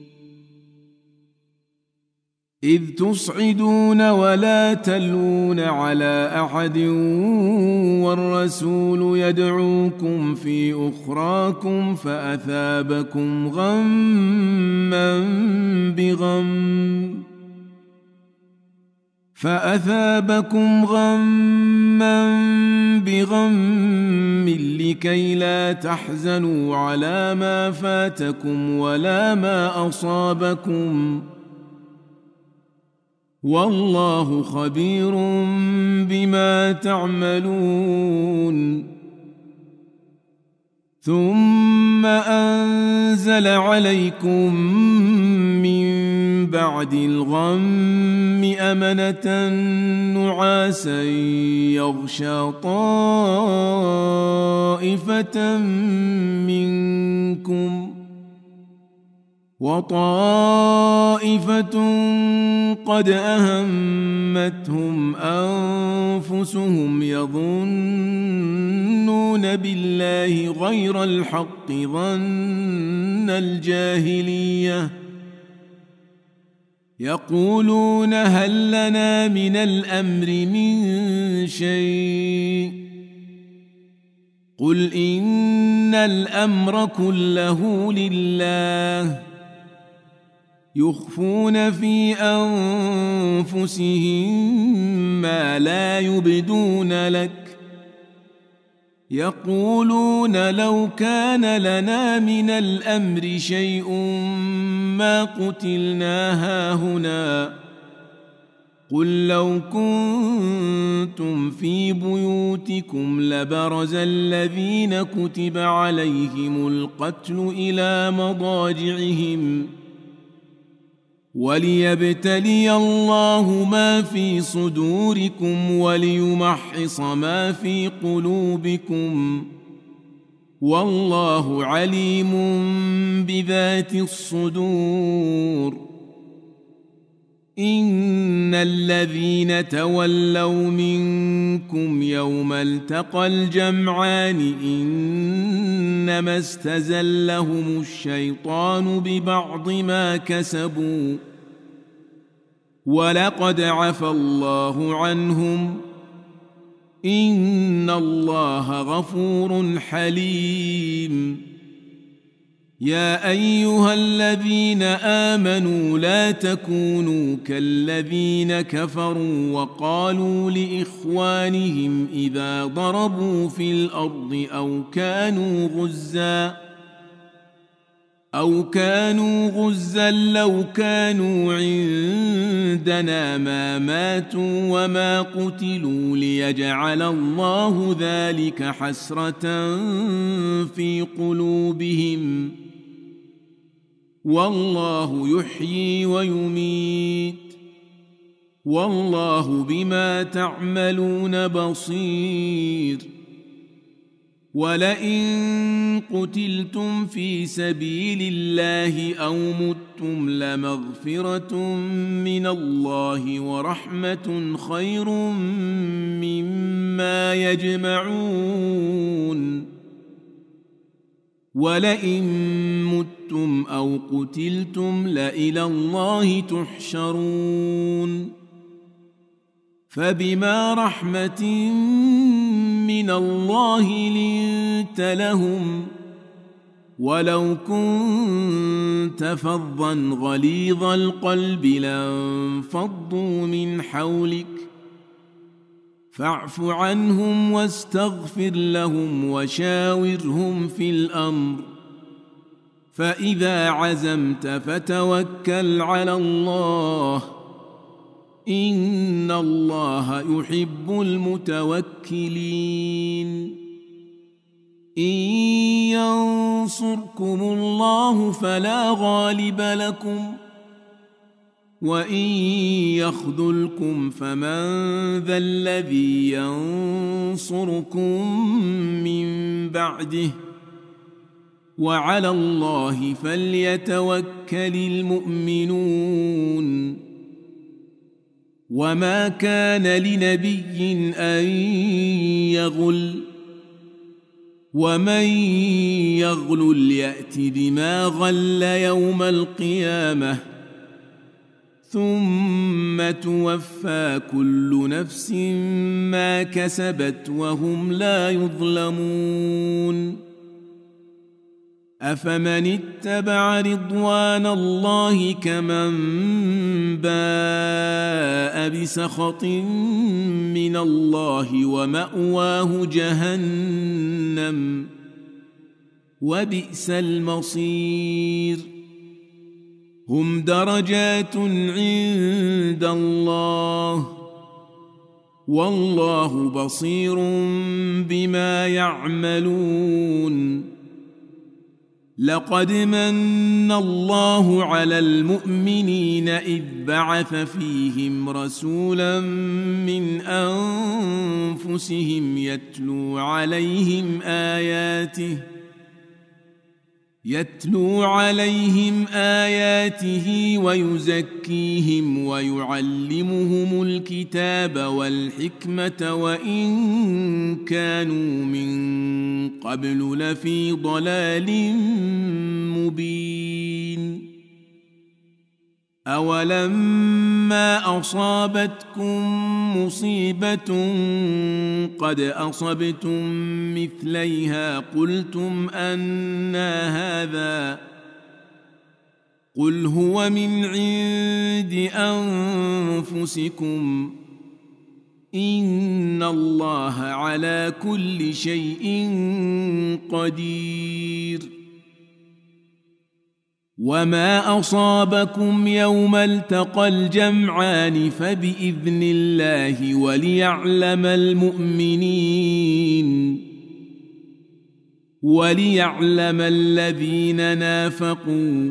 إذ تصعدون ولا تلون على أحد والرسول يدعوكم في أخراكم فأثابكم غما بغم فأثابكم غما بغم لكي لا تحزنوا على ما فاتكم ولا ما أصابكم والله خبير بما تعملون ثم أنزل عليكم من بعد الغم أمنة نعاسا يغشى طائفة منكم وطائفة قد أهمتهم أنفسهم يظنون بالله غير الحق ظن الجاهلية يقولون هل لنا من الأمر من شيء قل إن الأمر كله لله يخفون في أنفسهم ما لا يبدون لك يقولون لو كان لنا من الأمر شيء ما قتلنا هاهنا قل لو كنتم في بيوتكم لبرز الذين كتب عليهم القتل إلى مضاجعهم وليبتلي الله ما في صدوركم وليمحص ما في قلوبكم والله عليم بذات الصدور إن الذين تولوا منكم يوم التقى الجمعان إنما استزلهم الشيطان ببعض ما كسبوا ولقد عفى الله عنهم إن الله غفور حليم يا أيها الذين آمنوا لا تكونوا كالذين كفروا وقالوا لإخوانهم إذا ضربوا في الأرض أو كانوا غزا أو كانوا غزا لو كانوا عندنا ما ماتوا وما قتلوا ليجعل الله ذلك حسرة في قلوبهم والله يحيي ويميت والله بما تعملون بصير ولئن قتلتم في سبيل الله أو متم لمغفرة من الله ورحمة خير مما يجمعون ولئن متم أو قتلتم لإلى الله تحشرون فبما رحمة من الله لنت لهم ولو كنت فظا غليظ القلب لانفضوا من حولك فاعف عنهم واستغفر لهم وشاورهم في الأمر فإذا عزمت فتوكل على الله إن الله يحب المتوكلين إن ينصركم الله فلا غالب لكم وإن يخذلكم فمن ذا الذي ينصركم من بعده وعلى الله فليتوكل المؤمنون وما كان لنبي أن يغل ومن يغل يأت بما غل يوم القيامة ثم توفى كل نفس ما كسبت وهم لا يظلمون أفمن اتبع رضوان الله كمن باء بسخط من الله ومأواه جهنم وبئس المصير هم درجات عند الله والله بصير بما يعملون لقد من الله على المؤمنين إذ بعث فيهم رسولا من أنفسهم يتلو عليهم آياته يتلو عليهم آياته ويزكيهم ويعلمهم الكتاب والحكمة وإن كانوا من قبل لفي ضلال مبين. أولما أصابتكم مصيبة قد أصبتم مثليها قلتم أنى هذا قل هو من عند أنفسكم إن الله على كل شيء قدير. وما أصابكم يوم التقى الجمعان فبإذن الله وليعلم المؤمنين وليعلم الذين نافقوا.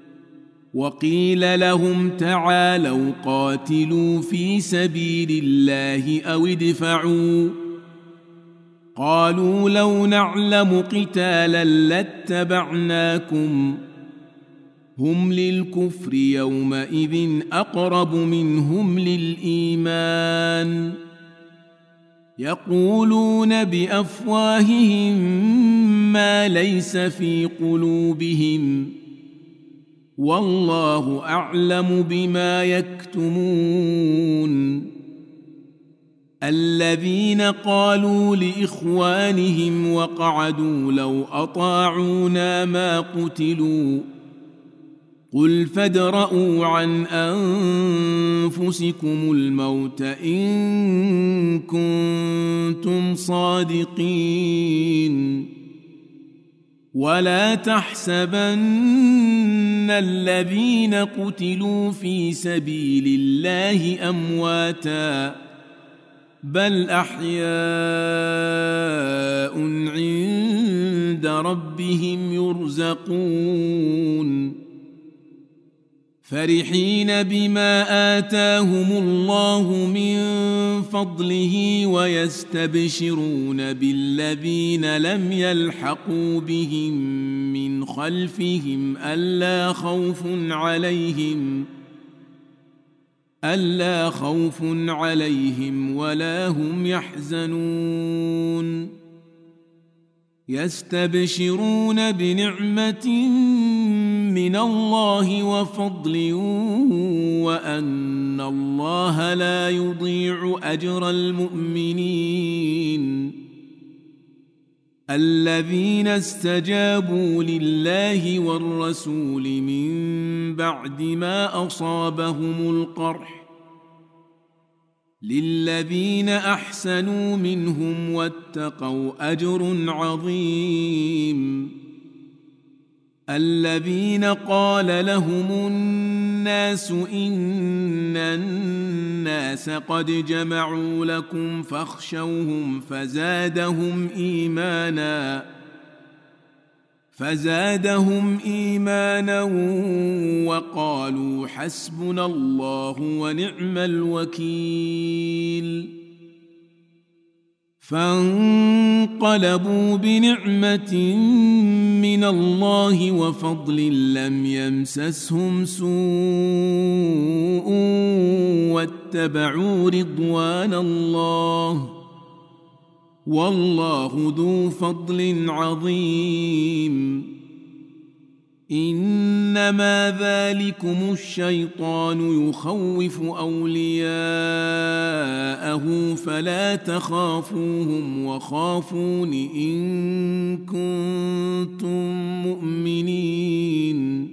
وقيل لهم تعالوا قاتلوا في سبيل الله أو ادفعوا قالوا لو نعلم قتالا لاتبعناكم هم للكفر يومئذ أقرب منهم للإيمان يقولون بأفواههم ما ليس في قلوبهم والله أعلم بما يكتمون. الذين قالوا لإخوانهم وقعدوا لو أطاعونا ما قتلوا قل فادرءوا عن أنفسكم الموت إن كنتم صادقين. ولا تحسبن الذين قتلوا في سبيل الله أمواتا بل أحياء عند ربهم يرزقون فرحين بما آتاهم الله من فضله ويستبشرون بالذين لم يلحقوا بهم من خلفهم ألا خوف عليهم ألا خوف عليهم ولا هم يحزنون. يستبشرون بنعمة من الله وفضل وأن الله لا يضيع أجر المؤمنين. الذين استجابوا لله والرسول من بعد ما أصابهم القرح للذين أحسنوا منهم واتقوا أجر عظيم. الذين قال لهم الناس إن الناس قد جمعوا لكم فاخشوهم فزادهم إيمانا فزادهم إيمانا وقالوا حسبنا الله ونعم الوكيل. فانقلبوا بنعمة من الله وفضل لم يمسسهم سوء واتبعوا رضوان الله والله ذو فضل عظيم. إنما ذلكم الشيطان يخوف أولياءه فلا تخافوهم وخافون إن كنتم مؤمنين.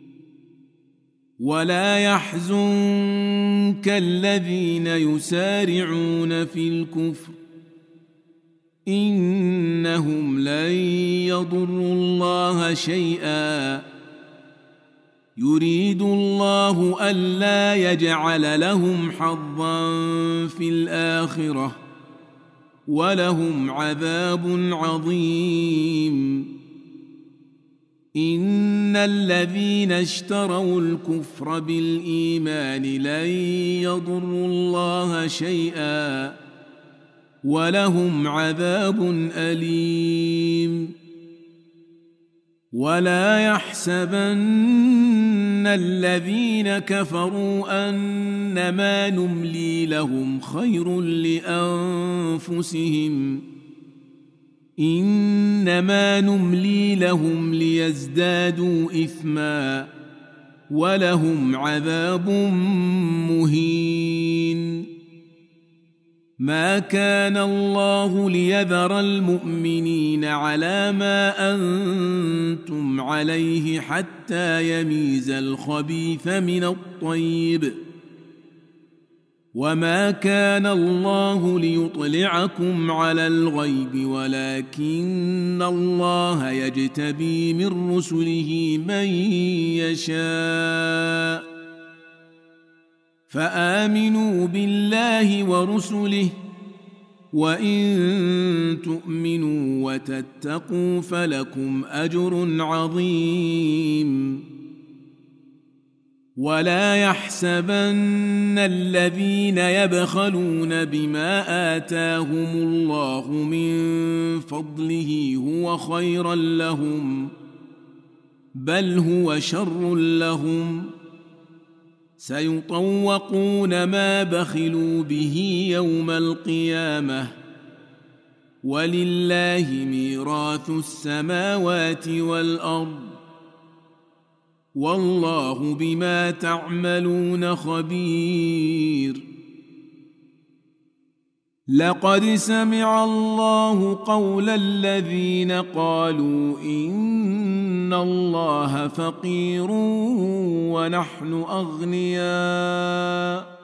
ولا يحزنك الذين يسارعون في الكفر إنهم لن يضروا الله شيئا يريد الله ألا يجعل لهم حظا في الآخرة ولهم عذاب عظيم. إن الذين اشتروا الكفر بالإيمان لن يضروا الله شيئا ولهم عذاب أليم. ولا يحسبن الذين كفروا أنما نملي لهم خير لأنفسهم إنما نملي لهم ليزدادوا إثما ولهم عذاب مهين. ما كان الله ليذر المؤمنين على ما أنتم عليه حتى يميز الخبيث من الطيب، وما كان الله ليطلعكم على الغيب ولكن الله يجتبي من رسله من يشاء، فآمنوا بالله ورسله وإن تؤمنوا وتتقوا فلكم أجر عظيم. ولا يحسبن الذين يبخلون بما آتاهم الله من فضله هو خيرا لهم، بل هو شر لهم، سيطوقون ما بخلوا به يوم القيامة، ولله ميراث السماوات والأرض، والله بما تعملون خبير. لقد سمع الله قول الذين قالوا إن الله فقير ونحن أغنياء،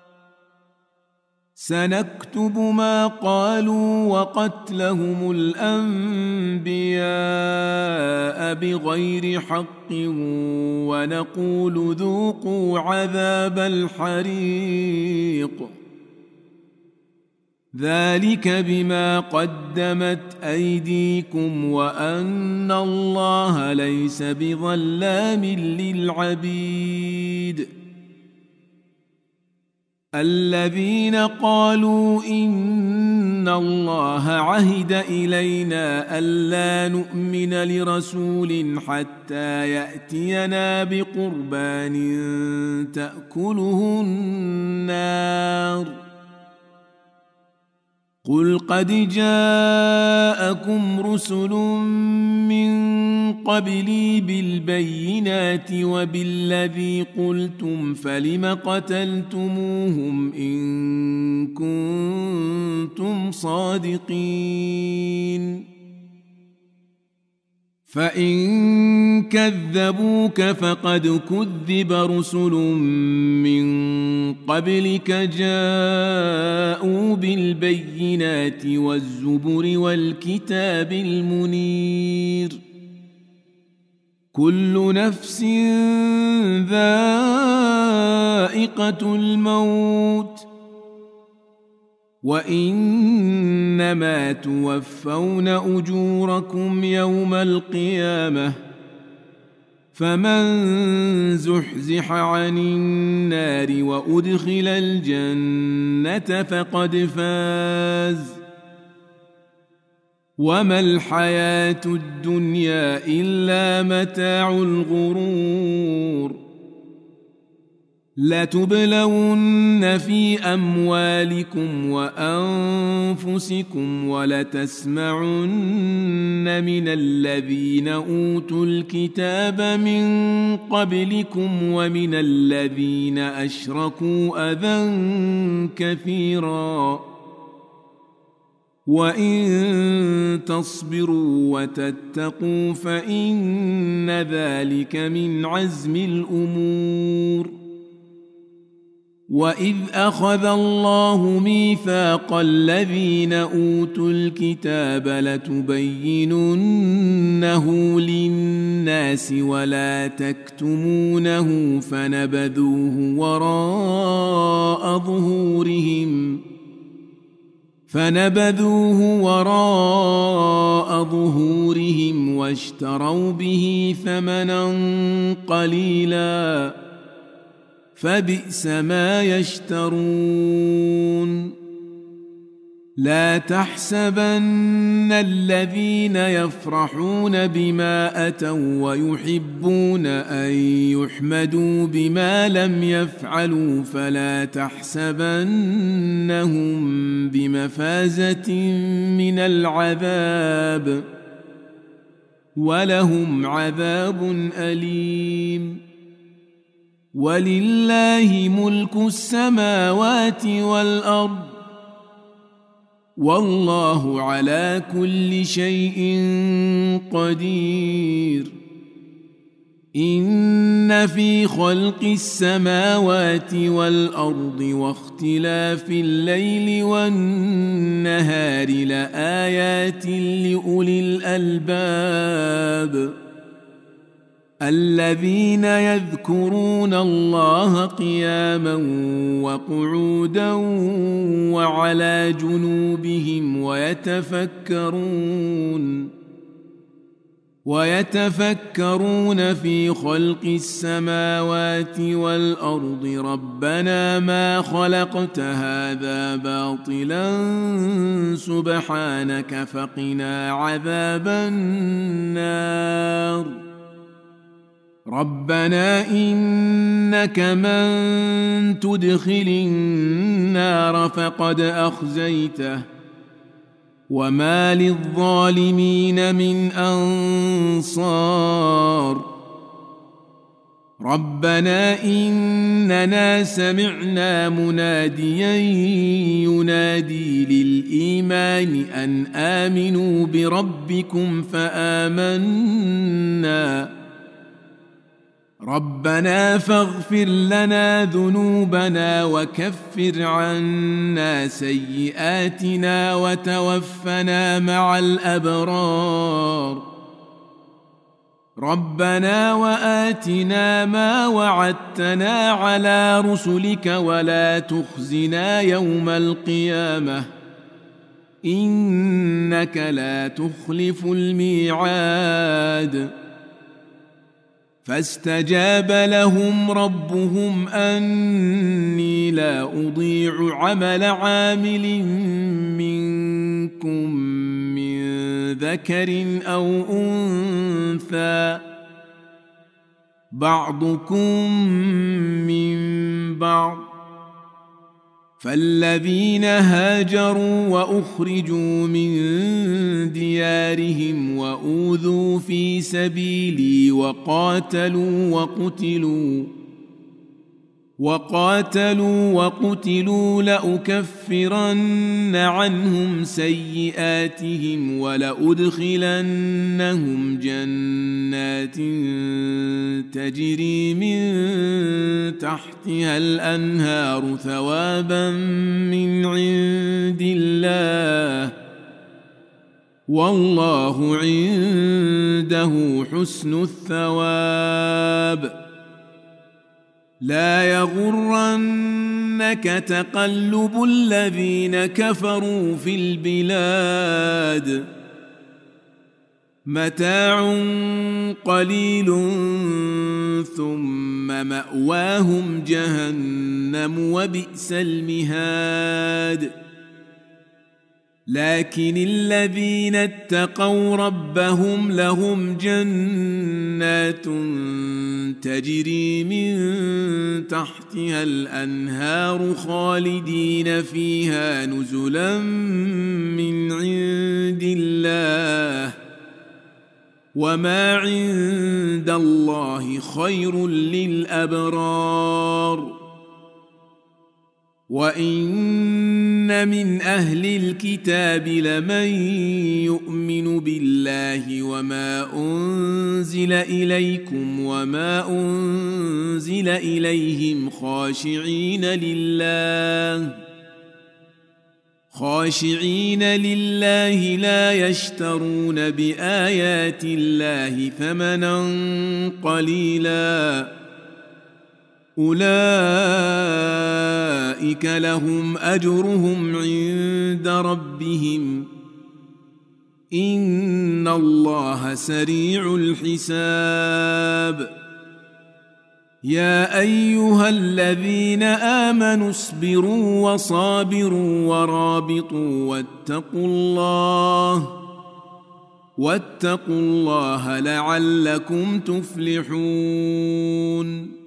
سنكتب ما قالوا وقتلهم الأنبياء بغير حق ونقول ذوقوا عذاب الحريق، ذلك بما قدمت أيديكم وأن الله ليس بظلام للعبيد. الذين قالوا إن الله عهد إلينا ألا نؤمن لرسول حتى يأتينا بقربان تأكله النار، قل قد جاءكم رسل من قبلي بالبينات وبالذي قلتم فلم قتلتموهم إن كنتم صادقين؟ فإن كذبوك فقد كذب رسل من قبلك جاءوا بالبينات والزبر والكتاب المنير، كل نفس ذائقة الموت وإنما توفون أجوركم يوم القيامة، فمن زحزح عن النار وأدخل الجنة فقد فاز، وما الحياة الدنيا إلا متاع الغرور. لتبلون في أموالكم وأنفسكم ولتسمعن من الذين أوتوا الكتاب من قبلكم ومن الذين أشركوا أذى كثيرا، وإن تصبروا وتتقوا فإن ذلك من عزم الأمور. وإذ أخذ الله ميثاق الذين أوتوا الكتاب لتبيننه للناس ولا تكتمونه فنبذوه وراء ظهورهم فنبذوه وراء ظهورهم واشتروا به ثمنا قليلا فبئس ما يشترون. لا تحسبن الذين يفرحون بما أتوا ويحبون أن يحمدوا بما لم يفعلوا فلا تحسبنهم بمفازة من العذاب ولهم عذاب أليم. ولله ملك السماوات والأرض والله على كل شيء قدير. إن في خلق السماوات والأرض واختلاف الليل والنهار لآيات لأولي الألباب الذين يذكرون الله قياما وقعودا وعلى جنوبهم ويتفكرون ويتفكرون في خلق السماوات والأرض ربنا ما خلقت هذا باطلا سبحانك فقنا عذاب النار. ربنا إنك من تدخل النار فقد أخزيته وما للظالمين من أنصار. ربنا إننا سمعنا مناديا ينادي للإيمان أن آمنوا بربكم فآمنا. ربنا فاغفر لنا ذنوبنا وكفر عنا سيئاتنا وتوفنا مع الأبرار. ربنا وآتنا ما وعدتنا على رسلك ولا تخزنا يوم القيامة إنك لا تخلف الميعاد. فاستجاب لهم ربهم أني لا أضيع عمل عامل منكم من ذكر أو أنثى بعضكم من بعض. فالذين هاجروا وأخرجوا من ديارهم وأوذوا في سبيلي وقاتلوا وقتلوا وقاتلوا وقتلوا لأكفرن عنهم سيئاتهم ولأدخلنهم جنات تجري من تحتها الأنهار ثوابا من عند الله والله عنده حسن الثواب. لا يغرنك تقلب الذين كفروا في البلاد متاع قليل ثم مأواهم جهنم وبئس المهاد. لكن الذين اتقوا ربهم لهم جنات تجري من تحتها الأنهار خالدين فيها نزلا من عند الله وما عند الله خير للأبرار. وإن من أهل الكتاب لمن يؤمن بالله وما أنزل إليكم وما أنزل إليهم خاشعين لله خاشعين لله لا يشترون بآيات الله ثمنا قليلا أولئك لهم أجرهم عند ربهم إن الله سريع الحساب. يا أيها الذين آمنوا اصبروا وصابروا ورابطوا واتقوا الله واتقوا الله لعلكم تفلحون.